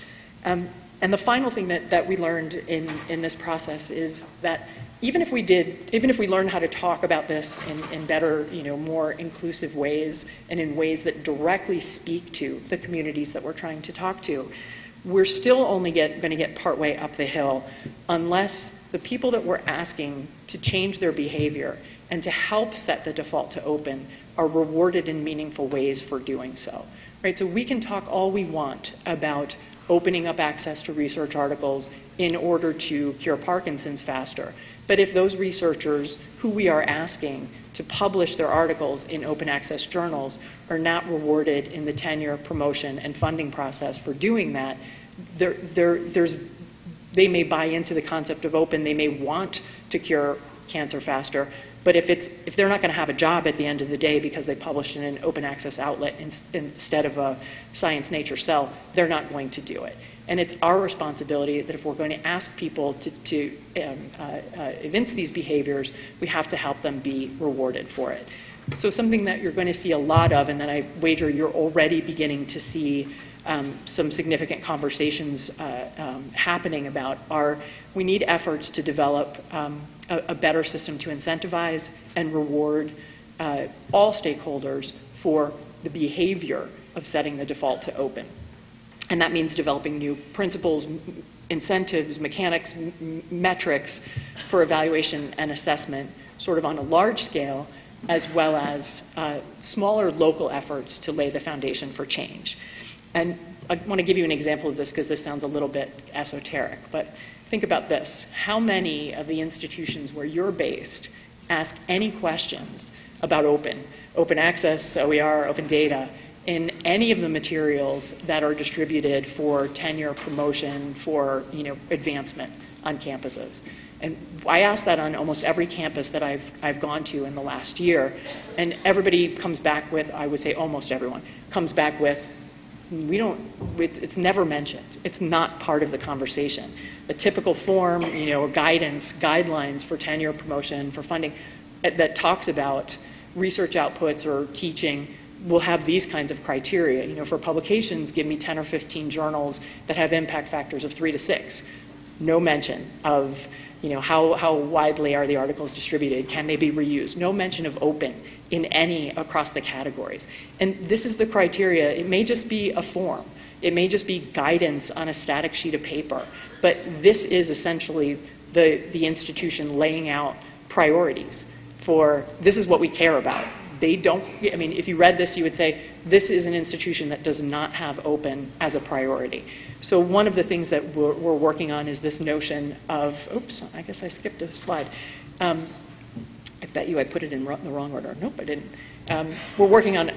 And the final thing that we learned in this process is that even if we learned how to talk about this in better, more inclusive ways and in ways that directly speak to the communities that we're trying to talk to, we're still only going to get partway up the hill unless the people that we're asking to change their behavior and to help set the default to open are rewarded in meaningful ways for doing so. Right? So we can talk all we want about opening up access to research articles in order to cure Parkinson's faster. But if those researchers who we are asking to publish their articles in open access journals are not rewarded in the tenure, promotion, and funding process for doing that, they may buy into the concept of open, they may want to cure cancer faster, but if they're not going to have a job at the end of the day because they published in an open access outlet instead of a Science Nature Cell, they're not going to do it. And it's our responsibility that if we're going to ask people to evince these behaviors, we have to help them be rewarded for it. So something that you're going to see a lot of, and that I wager you're already beginning to see some significant conversations happening about, are we need efforts to develop a better system to incentivize and reward all stakeholders for the behavior of setting the default to open. And that means developing new principles, incentives, mechanics, metrics for evaluation and assessment, sort of on a large scale, as well as smaller local efforts to lay the foundation for change. And I want to give you an example of this because this sounds a little bit esoteric, but think about this. How many of the institutions where you're based ask any questions about open access, OER, open data, in any of the materials that are distributed for tenure, promotion, for advancement on campuses? And I ask that on almost every campus that I've gone to in the last year, and everybody comes back with, I would say almost everyone, comes back with, it's never mentioned. It's not part of the conversation. A typical form, guidance, guidelines for tenure, promotion, for funding, that talks about research outputs or teaching will have these kinds of criteria. For publications, give me 10 or 15 journals that have impact factors of 3 to 6. No mention of, how widely are the articles distributed? Can they be reused? No mention of open in any across the categories. And this is the criteria. It may just be a form. It may just be guidance on a static sheet of paper. But this is essentially the institution laying out priorities for, this is what we care about. They don't, if you read this, you would say, this is an institution that does not have open as a priority. So one of the things that we're working on is this notion of, oops, I guess I skipped a slide. I bet you I put it in the wrong order. Nope, I didn't. We're working on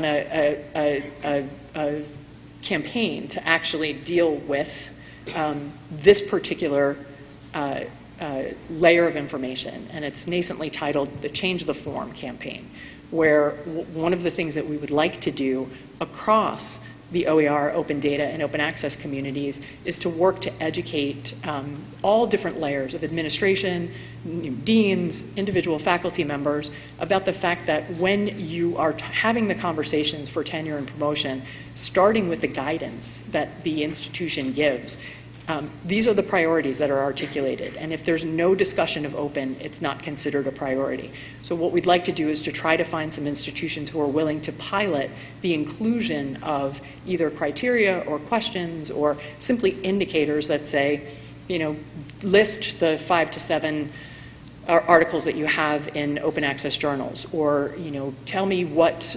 a campaign to actually deal with this particular layer of information, and it's nascently titled the Change the Form campaign, where one of the things that we would like to do across the OER, open data, and open access communities is to work to educate all different layers of administration, deans, individual faculty members about the fact that when you are having the conversations for tenure and promotion, starting with the guidance that the institution gives, these are the priorities that are articulated. And if there's no discussion of open, it's not considered a priority. So what we'd like to do is to try to find some institutions who are willing to pilot the inclusion of either criteria or questions or simply indicators that say, list the 5 to 7 articles that you have in open access journals, or tell me what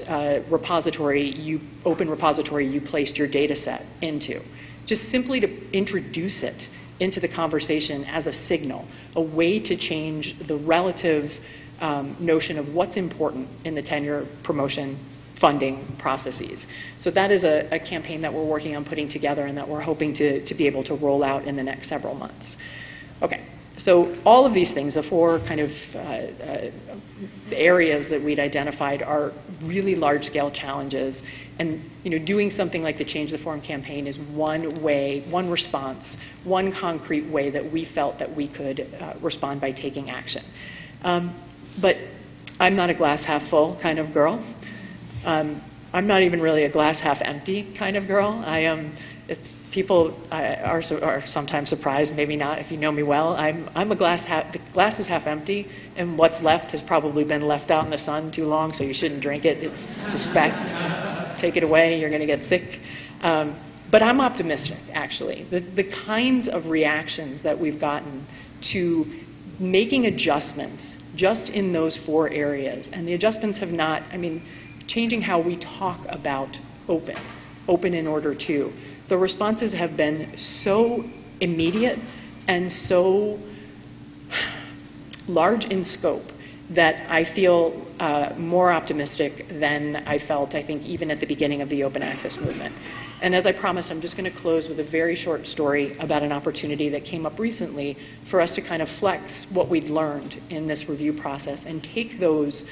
open repository you placed your data set into. Just simply to introduce it into the conversation as a signal, a way to change the relative notion of what's important in the tenure promotion funding processes. So that is a campaign that we're working on putting together and that we're hoping to be able to roll out in the next several months. Okay, so all of these things, the 4 kind of areas that we'd identified are really large-scale challenges, and doing something like the Change the Form campaign is one way, one response, one concrete way that we felt that we could respond by taking action. But I'm not a glass half full kind of girl. I'm not even really a glass half empty kind of girl. People are sometimes surprised, maybe not if you know me well. I'm a the glass is half empty, and what's left has probably been left out in the sun too long, so you shouldn't drink it. It's suspect. Take it away, you're going to get sick. But I'm optimistic, actually. The kinds of reactions that we've gotten to making adjustments just in those 4 areas, and the adjustments have not, changing how we talk about open in order to. The responses have been so immediate and so large in scope that I feel more optimistic than I felt, I think, even at the beginning of the open access movement. And as I promised, I'm just going to close with a very short story about an opportunity that came up recently for us to kind of flex what we'd learned in this review process and take those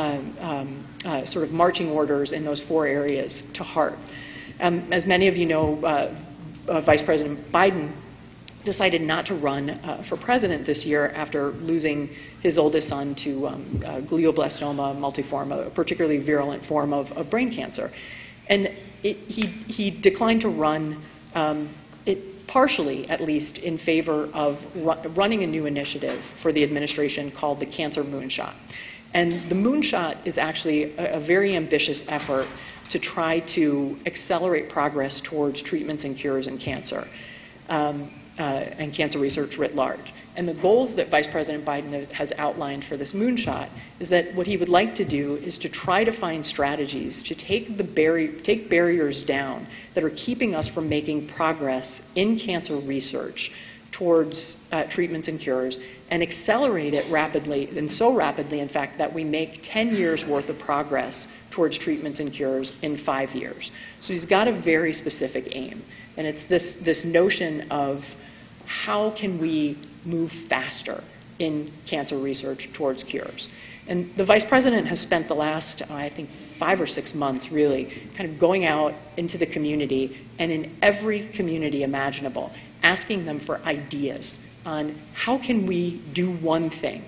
sort of marching orders in those 4 areas to heart. As many of you know, Vice President Biden decided not to run for president this year after losing his oldest son to glioblastoma multiforme, a particularly virulent form of brain cancer. And he declined to run, partially at least, in favor of running a new initiative for the administration called the Cancer Moonshot. And the Moonshot is actually a very ambitious effort to try to accelerate progress towards treatments and cures in cancer and cancer research writ large. And the goals that Vice President Biden has outlined for this moonshot is that what he would like to do is to try to find strategies to take barriers down that are keeping us from making progress in cancer research towards treatments and cures, and accelerate it rapidly, and so rapidly, in fact, that we make 10 years worth of progress towards treatments and cures in 5 years. So he's got a very specific aim, and it's this notion of how can we move faster in cancer research towards cures. And the Vice President has spent the last, I think, 5 or 6 months really kind of going out into the community and in every community imaginable, asking them for ideas on how can we do one thing,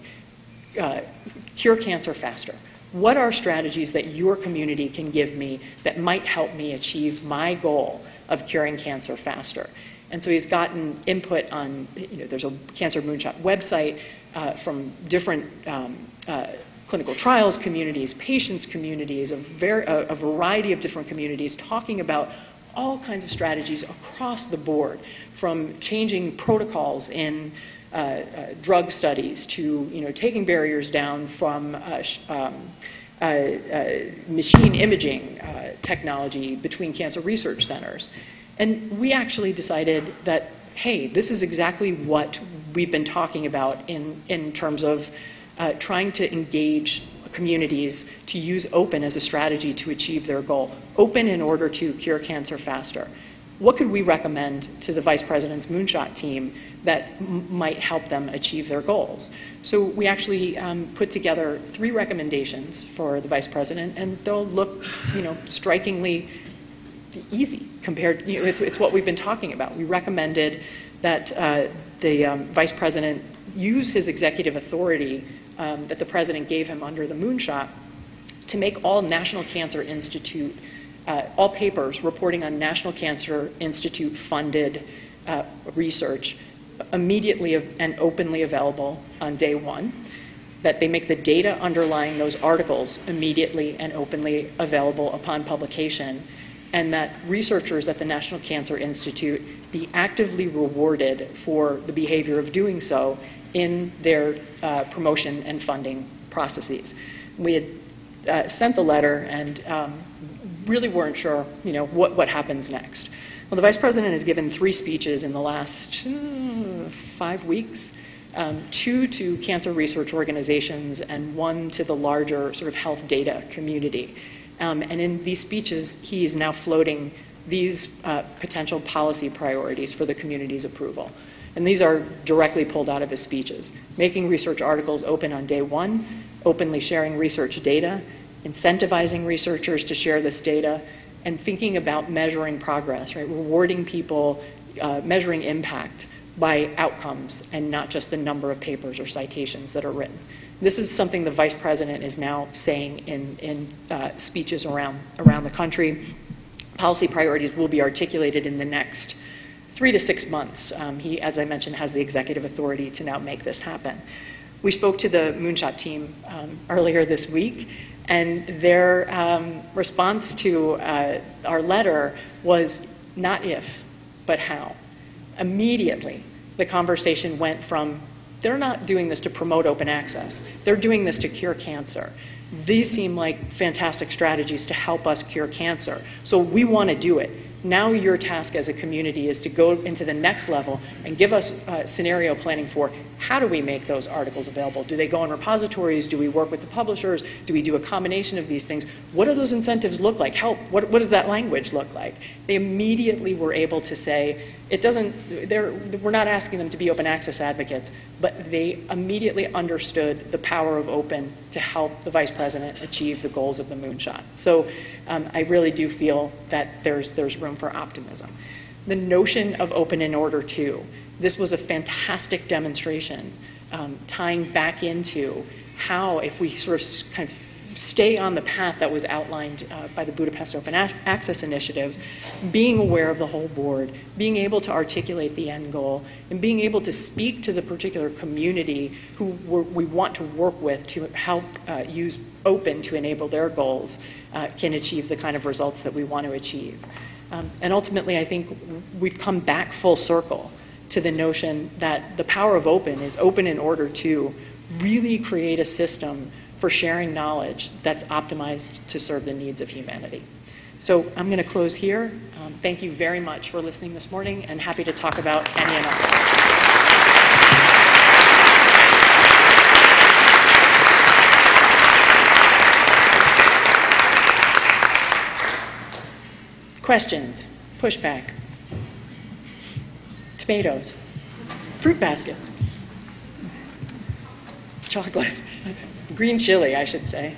cure cancer faster. What are strategies that your community can give me that might help me achieve my goal of curing cancer faster? And so he's gotten input on, there's a Cancer Moonshot website from different clinical trials communities, patients communities, a variety of different communities talking about all kinds of strategies across the board, from changing protocols in drug studies to taking barriers down from machine imaging technology between cancer research centers. And we actually decided that, hey, this is exactly what we've been talking about in terms of trying to engage communities to use open as a strategy to achieve their goal. Open in order to cure cancer faster. what could we recommend to the Vice President's Moonshot team that might help them achieve their goals? So we actually put together 3 recommendations for the Vice President, and they'll look, strikingly easy compared, it's what we've been talking about. We recommended that the Vice President use his executive authority that the President gave him under the Moonshot to make all National Cancer Institute, all papers reporting on National Cancer Institute funded research immediately and openly available on day 1, that they make the data underlying those articles immediately and openly available upon publication, and that researchers at the National Cancer Institute be actively rewarded for the behavior of doing so in their promotion and funding processes. We had sent the letter and really weren't sure, what happens next. Well, the Vice President has given 3 speeches in the last 5 weeks, 2 to cancer research organizations and 1 to the larger sort of health data community. And in these speeches, he is now floating these potential policy priorities for the community's approval. And these are directly pulled out of his speeches. Making research articles open on day 1, openly sharing research data, incentivizing researchers to share this data, and thinking about measuring progress, right? Rewarding people, measuring impact by outcomes and not just the number of papers or citations that are written. This is something the Vice President is now saying in speeches around the country. Policy priorities will be articulated in the next 3 to 6 months. He, as I mentioned, has the executive authority to now make this happen. We spoke to the Moonshot team earlier this week, and their response to our letter was not if, but how. Immediately, the conversation went from, they're not doing this to promote open access, they're doing this to cure cancer. These seem like fantastic strategies to help us cure cancer, so we want to do it. Now your task as a community is to go into the next level and give us scenario planning for how do we make those articles available? Do they go in repositories? Do we work with the publishers? Do we do a combination of these things? What do those incentives look like? Help, what does that language look like? They immediately were able to say, we're not asking them to be open access advocates, but they immediately understood the power of open to help the Vice President achieve the goals of the Moonshot. So I really do feel that there's room for optimism. The notion of open in order to, this was a fantastic demonstration tying back into how, if we sort of kind of stay on the path that was outlined by the Budapest Open Access Initiative, being aware of the whole board, being able to articulate the end goal, and being able to speak to the particular community who we want to work with to help use open to enable their goals, can achieve the kind of results that we want to achieve. And ultimately, I think we've come back full circle to the notion that the power of open is open in order to really create a system for sharing knowledge that's optimized to serve the needs of humanity. So I'm going to close here. Thank you very much for listening this morning, and happy to talk about any and all things. Questions, pushback, tomatoes, fruit baskets, chocolates, green chili, I should say.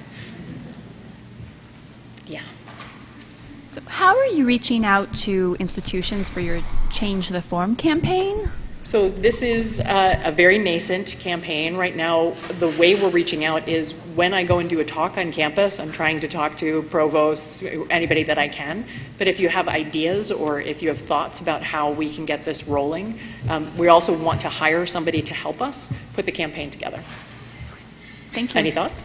Yeah. So how are you reaching out to institutions for your Change the Form campaign? So this is a very nascent campaign. Right now, the way we're reaching out is when I go and do a talk on campus, I'm trying to talk to provosts, anybody that I can. But if you have ideas or if you have thoughts about how we can get this rolling, we also want to hire somebody to help us put the campaign together. Thank you. Any thoughts?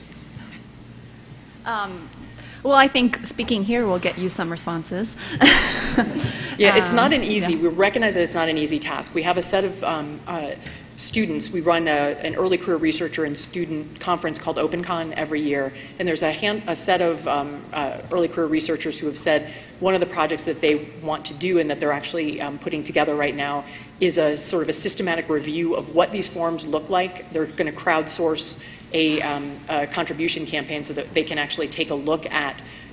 Well, I think speaking here will get you some responses. Yeah, it's not an easy, we recognize that it's not an easy task. We have a set of students. We run an early career researcher and student conference called OpenCon every year, and there's a set of early career researchers who have said one of the projects that they want to do and that they're actually putting together right now is a sort of a systematic review of what these forms look like. They're going to crowdsource a contribution campaign so that they can actually take a look at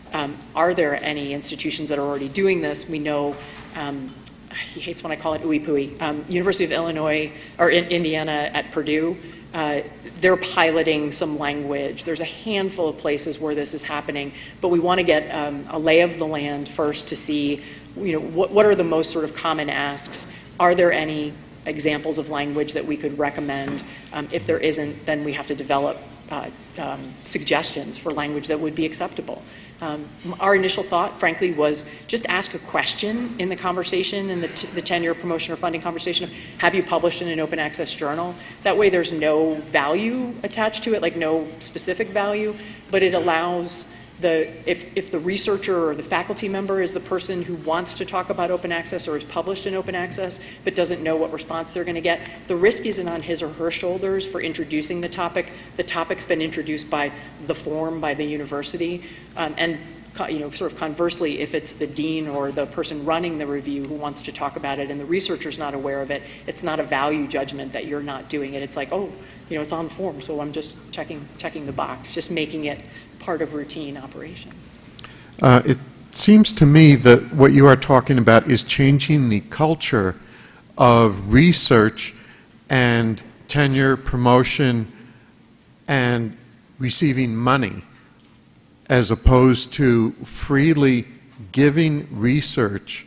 Are there any institutions that are already doing this? We know, he hates when I call it ooey pooey, University of Illinois, or Indiana at Purdue, they're piloting some language. There's a handful of places where this is happening, but we want to get a lay of the land first to see, what are the most sort of common asks? Are there any examples of language that we could recommend? If there isn't, then we have to develop suggestions for language that would be acceptable. Our initial thought, frankly, was just ask a question in the conversation, in the tenure, promotion, or funding conversation of, have you published in an open access journal? That way there's no value attached to it, like no specific value, but it allows if the researcher or the faculty member is the person who wants to talk about open access or is published in open access but doesn't know what response they're going to get, the risk isn't on his or her shoulders for introducing the topic. The topic's been introduced by the forum, by the university, and sort of conversely, if it's the dean or the person running the review who wants to talk about it and the researcher's not aware of it, it's not a value judgment that you're not doing it. It's like, oh, it's on the form, so I'm just checking the box, just making it part of routine operations. It seems to me that what you are talking about is changing the culture of research and tenure, promotion, and receiving money, as opposed to freely giving research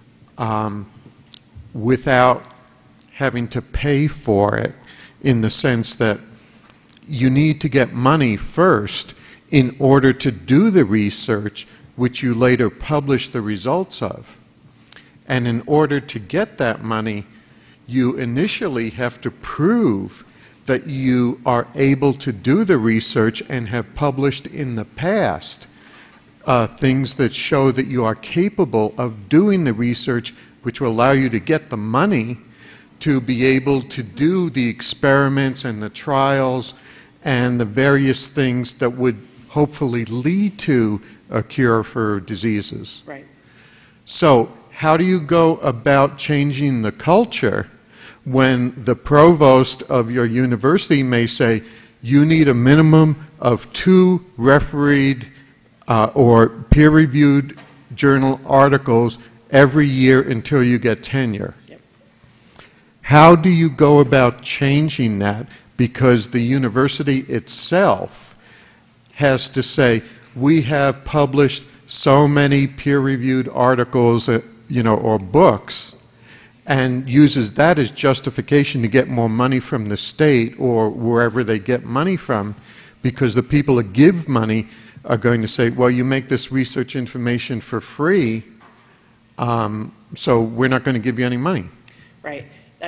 without having to pay for it, in the sense that you need to get money first in order to do the research which you later publish the results of. And in order to get that money, you initially have to prove that you are able to do the research and have published in the past things that show that you are capable of doing the research, which will allow you to get the money to be able to do the experiments and the trials and the various things that would hopefully lead to a cure for diseases. Right. So how do you go about changing the culture when the provost of your university may say, you need a minimum of 2 refereed or peer-reviewed journal articles every year until you get tenure? Yep. How do you go about changing that? Because the university itself has to say, we have published so many peer-reviewed articles, or books, and uses that as justification to get more money from the state or wherever they get money from, because the people that give money are going to say, well, you make this research information for free, so we're not going to give you any money. Right.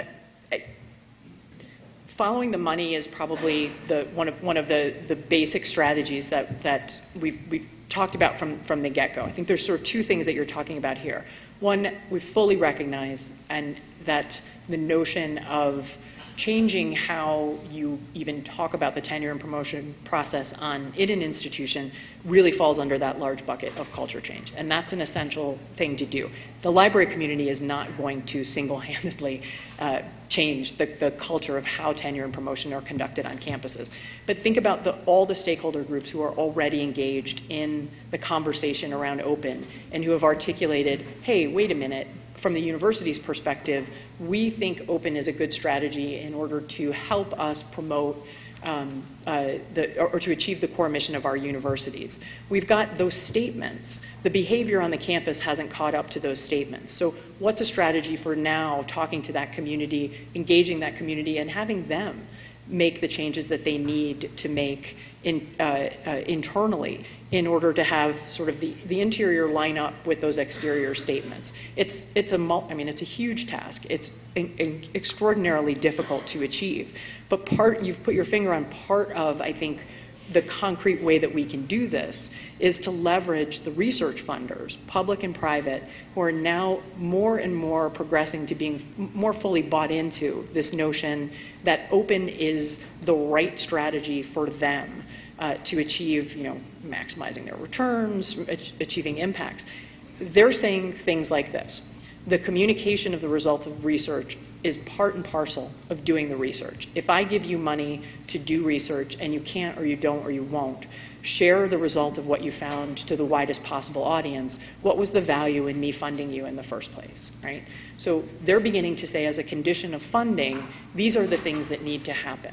Following the money is probably one of the basic strategies that we've talked about from the get-go. I think there's sort of 2 things that you're talking about here. One, we fully recognize that the notion of changing how you even talk about the tenure and promotion process in an institution really falls under that large bucket of culture change, and that's an essential thing to do. The library community is not going to single-handedly change the culture of how tenure and promotion are conducted on campuses. But think about all the stakeholder groups who are already engaged in the conversation around open and who have articulated, hey, wait a minute, from the university's perspective, we think open is a good strategy in order to help us promote or to achieve the core mission of our universities. We've got those statements. The behavior on the campus hasn't caught up to those statements. So what's a strategy for now talking to that community, engaging that community, and having them make the changes that they need to make internally in order to have sort of the interior line up with those exterior statements. It's a huge task. It's extraordinarily difficult to achieve. But you've put your finger on part of, I think, the concrete way that we can do this is to leverage the research funders, public and private, who are now more and more progressing to being more fully bought into this notion that open is the right strategy for them to achieve, maximizing their returns, achieving impacts. They're saying things like this: the communication of the results of research is part and parcel of doing the research. If I give you money to do research and you can't or you don't or you won't share the results of what you found to the widest possible audience. What was the value in me funding you in the first place, right? So they're beginning to say, as a condition of funding, these are the things that need to happen.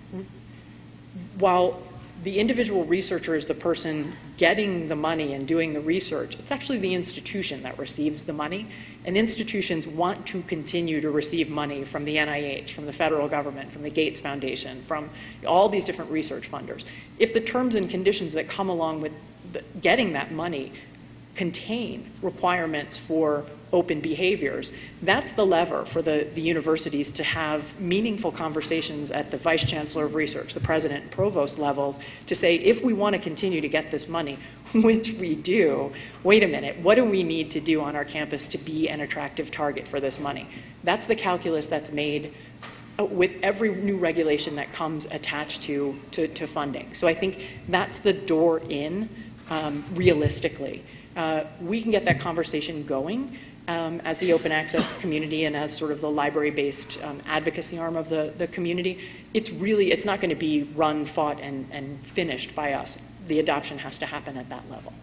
While the individual researcher is the person getting the money and doing the research, it's actually the institution that receives the money. And institutions want to continue to receive money from the NIH, from the federal government, from the Gates Foundation, from all these different research funders. If the terms and conditions that come along with getting that money contain requirements for open behaviors, that's the lever for the universities to have meaningful conversations at the vice chancellor of research, the president, and provost levels to say, if we want to continue to get this money, which we do, wait a minute, what do we need to do on our campus to be an attractive target for this money? That's the calculus that's made with every new regulation that comes attached to funding. So I think that's the door in, realistically. We can get that conversation going as the open access community and as sort of the library-based advocacy arm of the community. It's not going to be run, fought, and finished by us. The adoption has to happen at that level.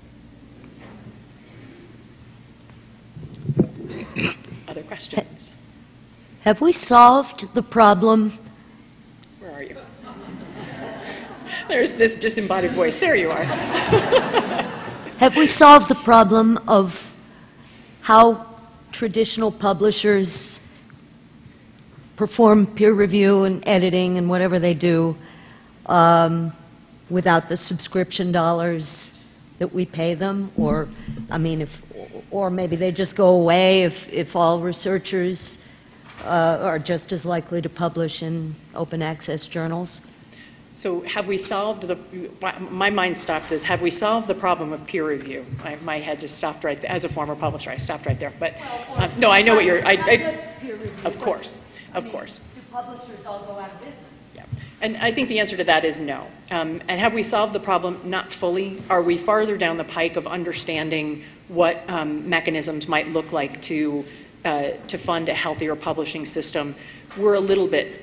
Other questions? Have we solved the problem? Where are you? There's this disembodied voice. There you are. Have we solved the problem of how traditional publishers perform peer review and editing and whatever they do without the subscription dollars that we pay them? Or, I mean, or maybe they just go away if all researchers are just as likely to publish in open access journals? So have we solved my mind stopped as, have we solved the problem of peer review? My head just stopped right there. As a former publisher, I stopped right there. But no, I know what you're, of course. Do publishers all go out of business? Yeah. And I think the answer to that is no. And have we solved the problem? Not fully. Are we farther down the pike of understanding what mechanisms might look like to fund a healthier publishing system? We're a little bit,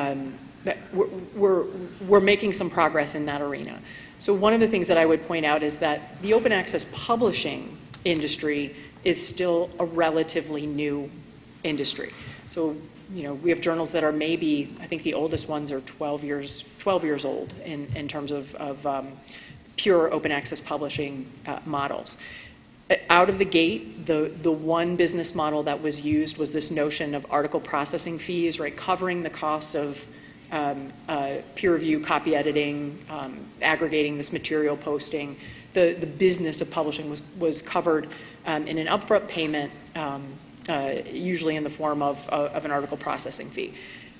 we're making some progress in that arena. So one of the things that I would point out is that the open access publishing industry is still a relatively new industry. So, you know, we have journals that are maybe, I think the oldest ones are 12 years old in terms of pure open access publishing models. Out of the gate, the one business model that was used was this notion of article processing fees, right, covering the costs of peer review, copy editing, aggregating this material, posting. The business of publishing was covered in an upfront payment, usually in the form of an article processing fee.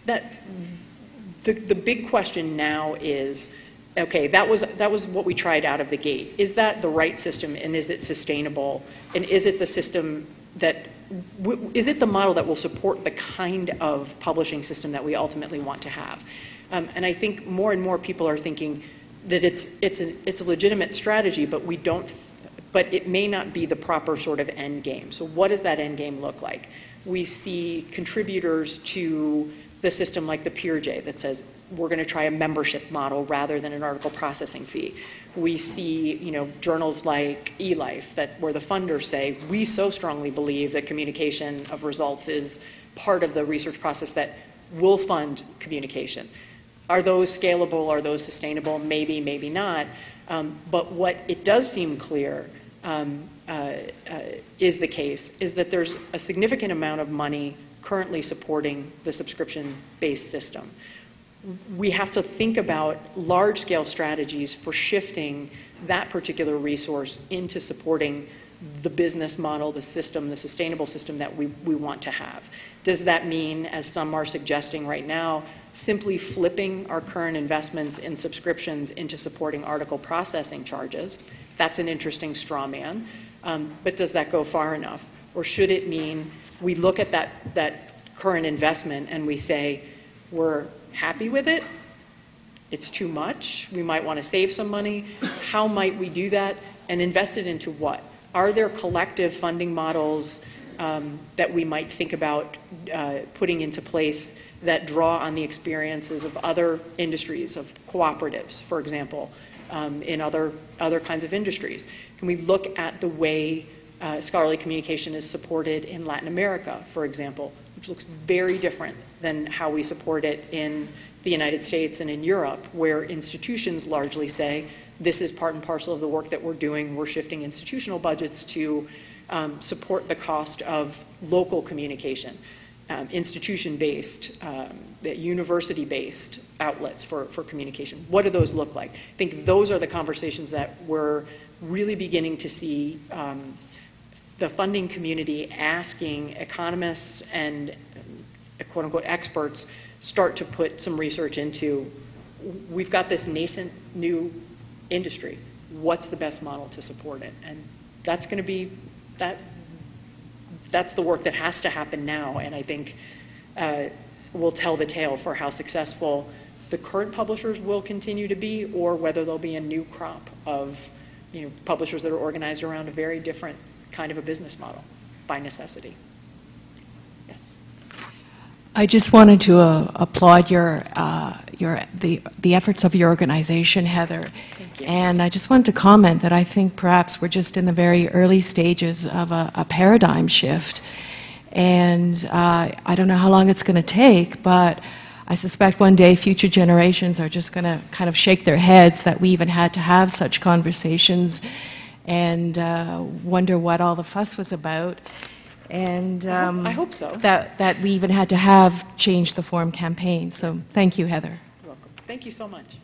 The big question now is, okay, that was what we tried out of the gate. Is that the right system, and is it sustainable? And is it the system that, is it the model that will support the kind of publishing system that we ultimately want to have? And I think more and more people are thinking that it's a legitimate strategy, but but it may not be the proper sort of end game. So what does that end game look like? We see contributors to the system like the PeerJ that says, we're going to try a membership model rather than an article processing fee. We see, you know, journals like eLife where the funders say, we so strongly believe that communication of results is part of the research process that will fund communication. Are those scalable? Are those sustainable? Maybe, maybe not. But what it does seem clear is the case is that there's a significant amount of money currently supporting the subscription-based system. We have to think about large-scale strategies for shifting that particular resource into supporting the business model, the system, the sustainable system that we want to have. Does that mean, as some are suggesting right now, simply flipping our current investments in subscriptions into supporting article processing charges? That's an interesting straw man. But does that go far enough? Or should it mean we look at that current investment and we say, we're happy with it? It's too much. We might want to save some money. How might we do that? And invest it into what? Are there collective funding models that we might think about putting into place that draw on the experiences of other industries, of cooperatives, for example, in other kinds of industries? Can we look at the way scholarly communication is supported in Latin America, for example, which looks very different than how we support it in the United States and in Europe, where institutions largely say, this is part and parcel of the work that we're doing. We're shifting institutional budgets to support the cost of local communication, institution-based, university-based outlets for communication. What do those look like? I think those are the conversations that we're really beginning to see the funding community asking economists and quote-unquote experts start to put some research into. We've got this nascent new industry. What's the best model to support it? And that's going to be, that's the work that has to happen now, and I think will tell the tale for how successful the current publishers will continue to be, or whether there'll be a new crop of publishers that are organized around a very different kind of a business model by necessity. Yes. I just wanted to applaud the efforts of your organization, Heather. Thank you. And I just wanted to comment that I think perhaps we're just in the very early stages of a paradigm shift. And I don't know how long it's going to take, but I suspect one day future generations are just going to kind of shake their heads that we even had to have such conversations and wonder what all the fuss was about. And I hope so. That we even had to have Change the Form campaign. So thank you, Heather. You're welcome. Thank you so much.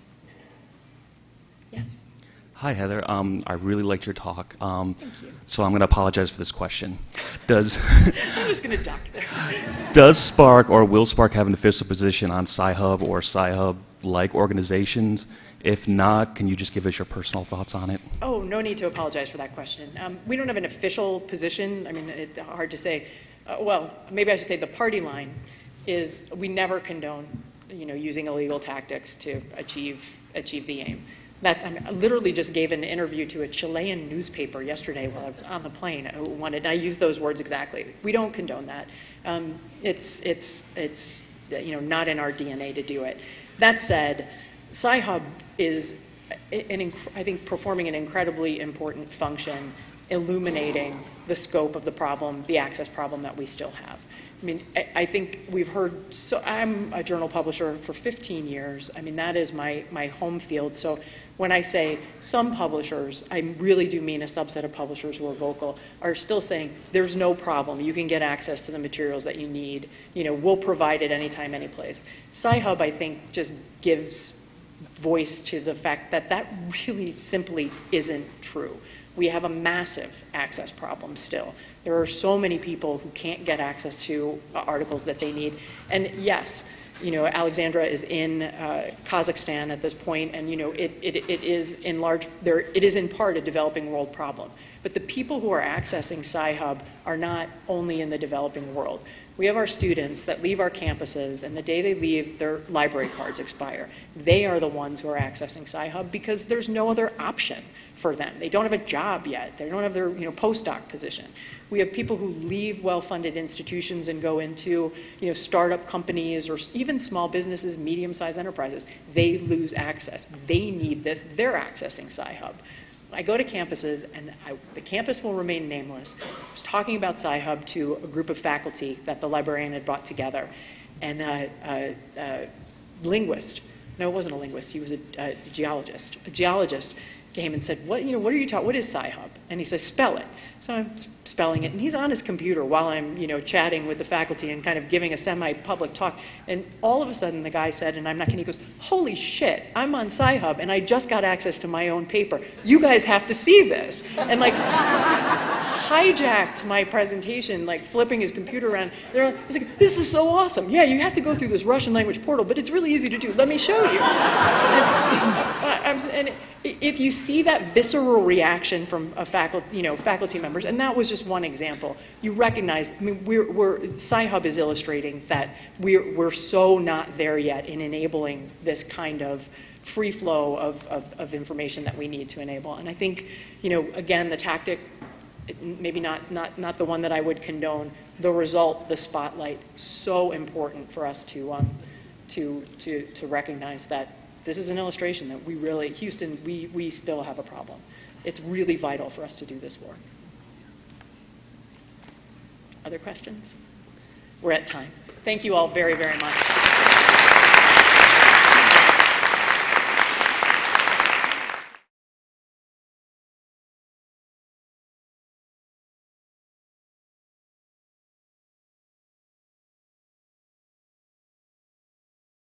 Yes. Hi, Heather. I really liked your talk. Thank you. So I'm going to apologize for this question. I'm just going to duck there. Does SPARC or will SPARC have an official position on Sci-Hub or Sci-Hub-like organizations? If not, can you just give us your personal thoughts on it? Oh, no need to apologize for that question. We don't have an official position. I mean, it's hard to say. Well, maybe I should say the party line is we never condone, using illegal tactics to achieve the aim. I literally just gave an interview to a Chilean newspaper yesterday while I was on the plane. I used those words exactly. We don't condone that. It's not in our DNA to do it. That said, Sci-Hub is, I think, performing an incredibly important function, illuminating the scope of the problem, the access problem that we still have. I mean, I think we've heard, I'm a journal publisher for 15 years. I mean, that is my home field. So when I say some publishers, I really do mean a subset of publishers who are vocal, are still saying, there's no problem. You can get access to the materials that you need. We'll provide it anytime, any place. Sci-Hub, I think, just gives voice to the fact that that really simply isn't true. We have a massive access problem still. There are so many people who can't get access to articles that they need. And yes, Alexandra is in Kazakhstan at this point, and it is in part a developing world problem. But the people who are accessing Sci-Hub are not only in the developing world. We have our students that leave our campuses, and the day they leave, their library cards expire. They are the ones who are accessing Sci-Hub because there's no other option for them. They don't have a job yet. They don't have their postdoc position. We have people who leave well-funded institutions and go into startup companies or even small businesses, medium-sized enterprises. They lose access. They need this. They're accessing Sci-Hub. I go to campuses, and the campus will remain nameless. I was talking about Sci-Hub to a group of faculty that the librarian had brought together, and a linguist, no, it wasn't a linguist, he was a geologist. A geologist came and said, what are you talking, what is Sci-Hub? And he says, spell it. So I'm spelling it, and he's on his computer while I'm, chatting with the faculty and kind of giving a semi-public talk. And all of a sudden, the guy said, and I'm not kidding, he goes, holy shit, I'm on Sci-Hub, and I just got access to my own paper. You guys have to see this. And hijacked my presentation, flipping his computer around. He's like, this is so awesome. Yeah, you have to go through this Russian language portal, but it's really easy to do. Let me show you. And if you see that visceral reaction from a faculty members, and that was just one example, you recognize, I mean, Sci-Hub is illustrating that we're so not there yet in enabling this kind of free flow of information that we need to enable. And I think, again, the tactic, maybe not the one that I would condone, the result, the spotlight, so important for us to recognize that this is an illustration that we really, Houston, we still have a problem. It's really vital for us to do this work. Other questions? We're at time. Thank you all very, very much.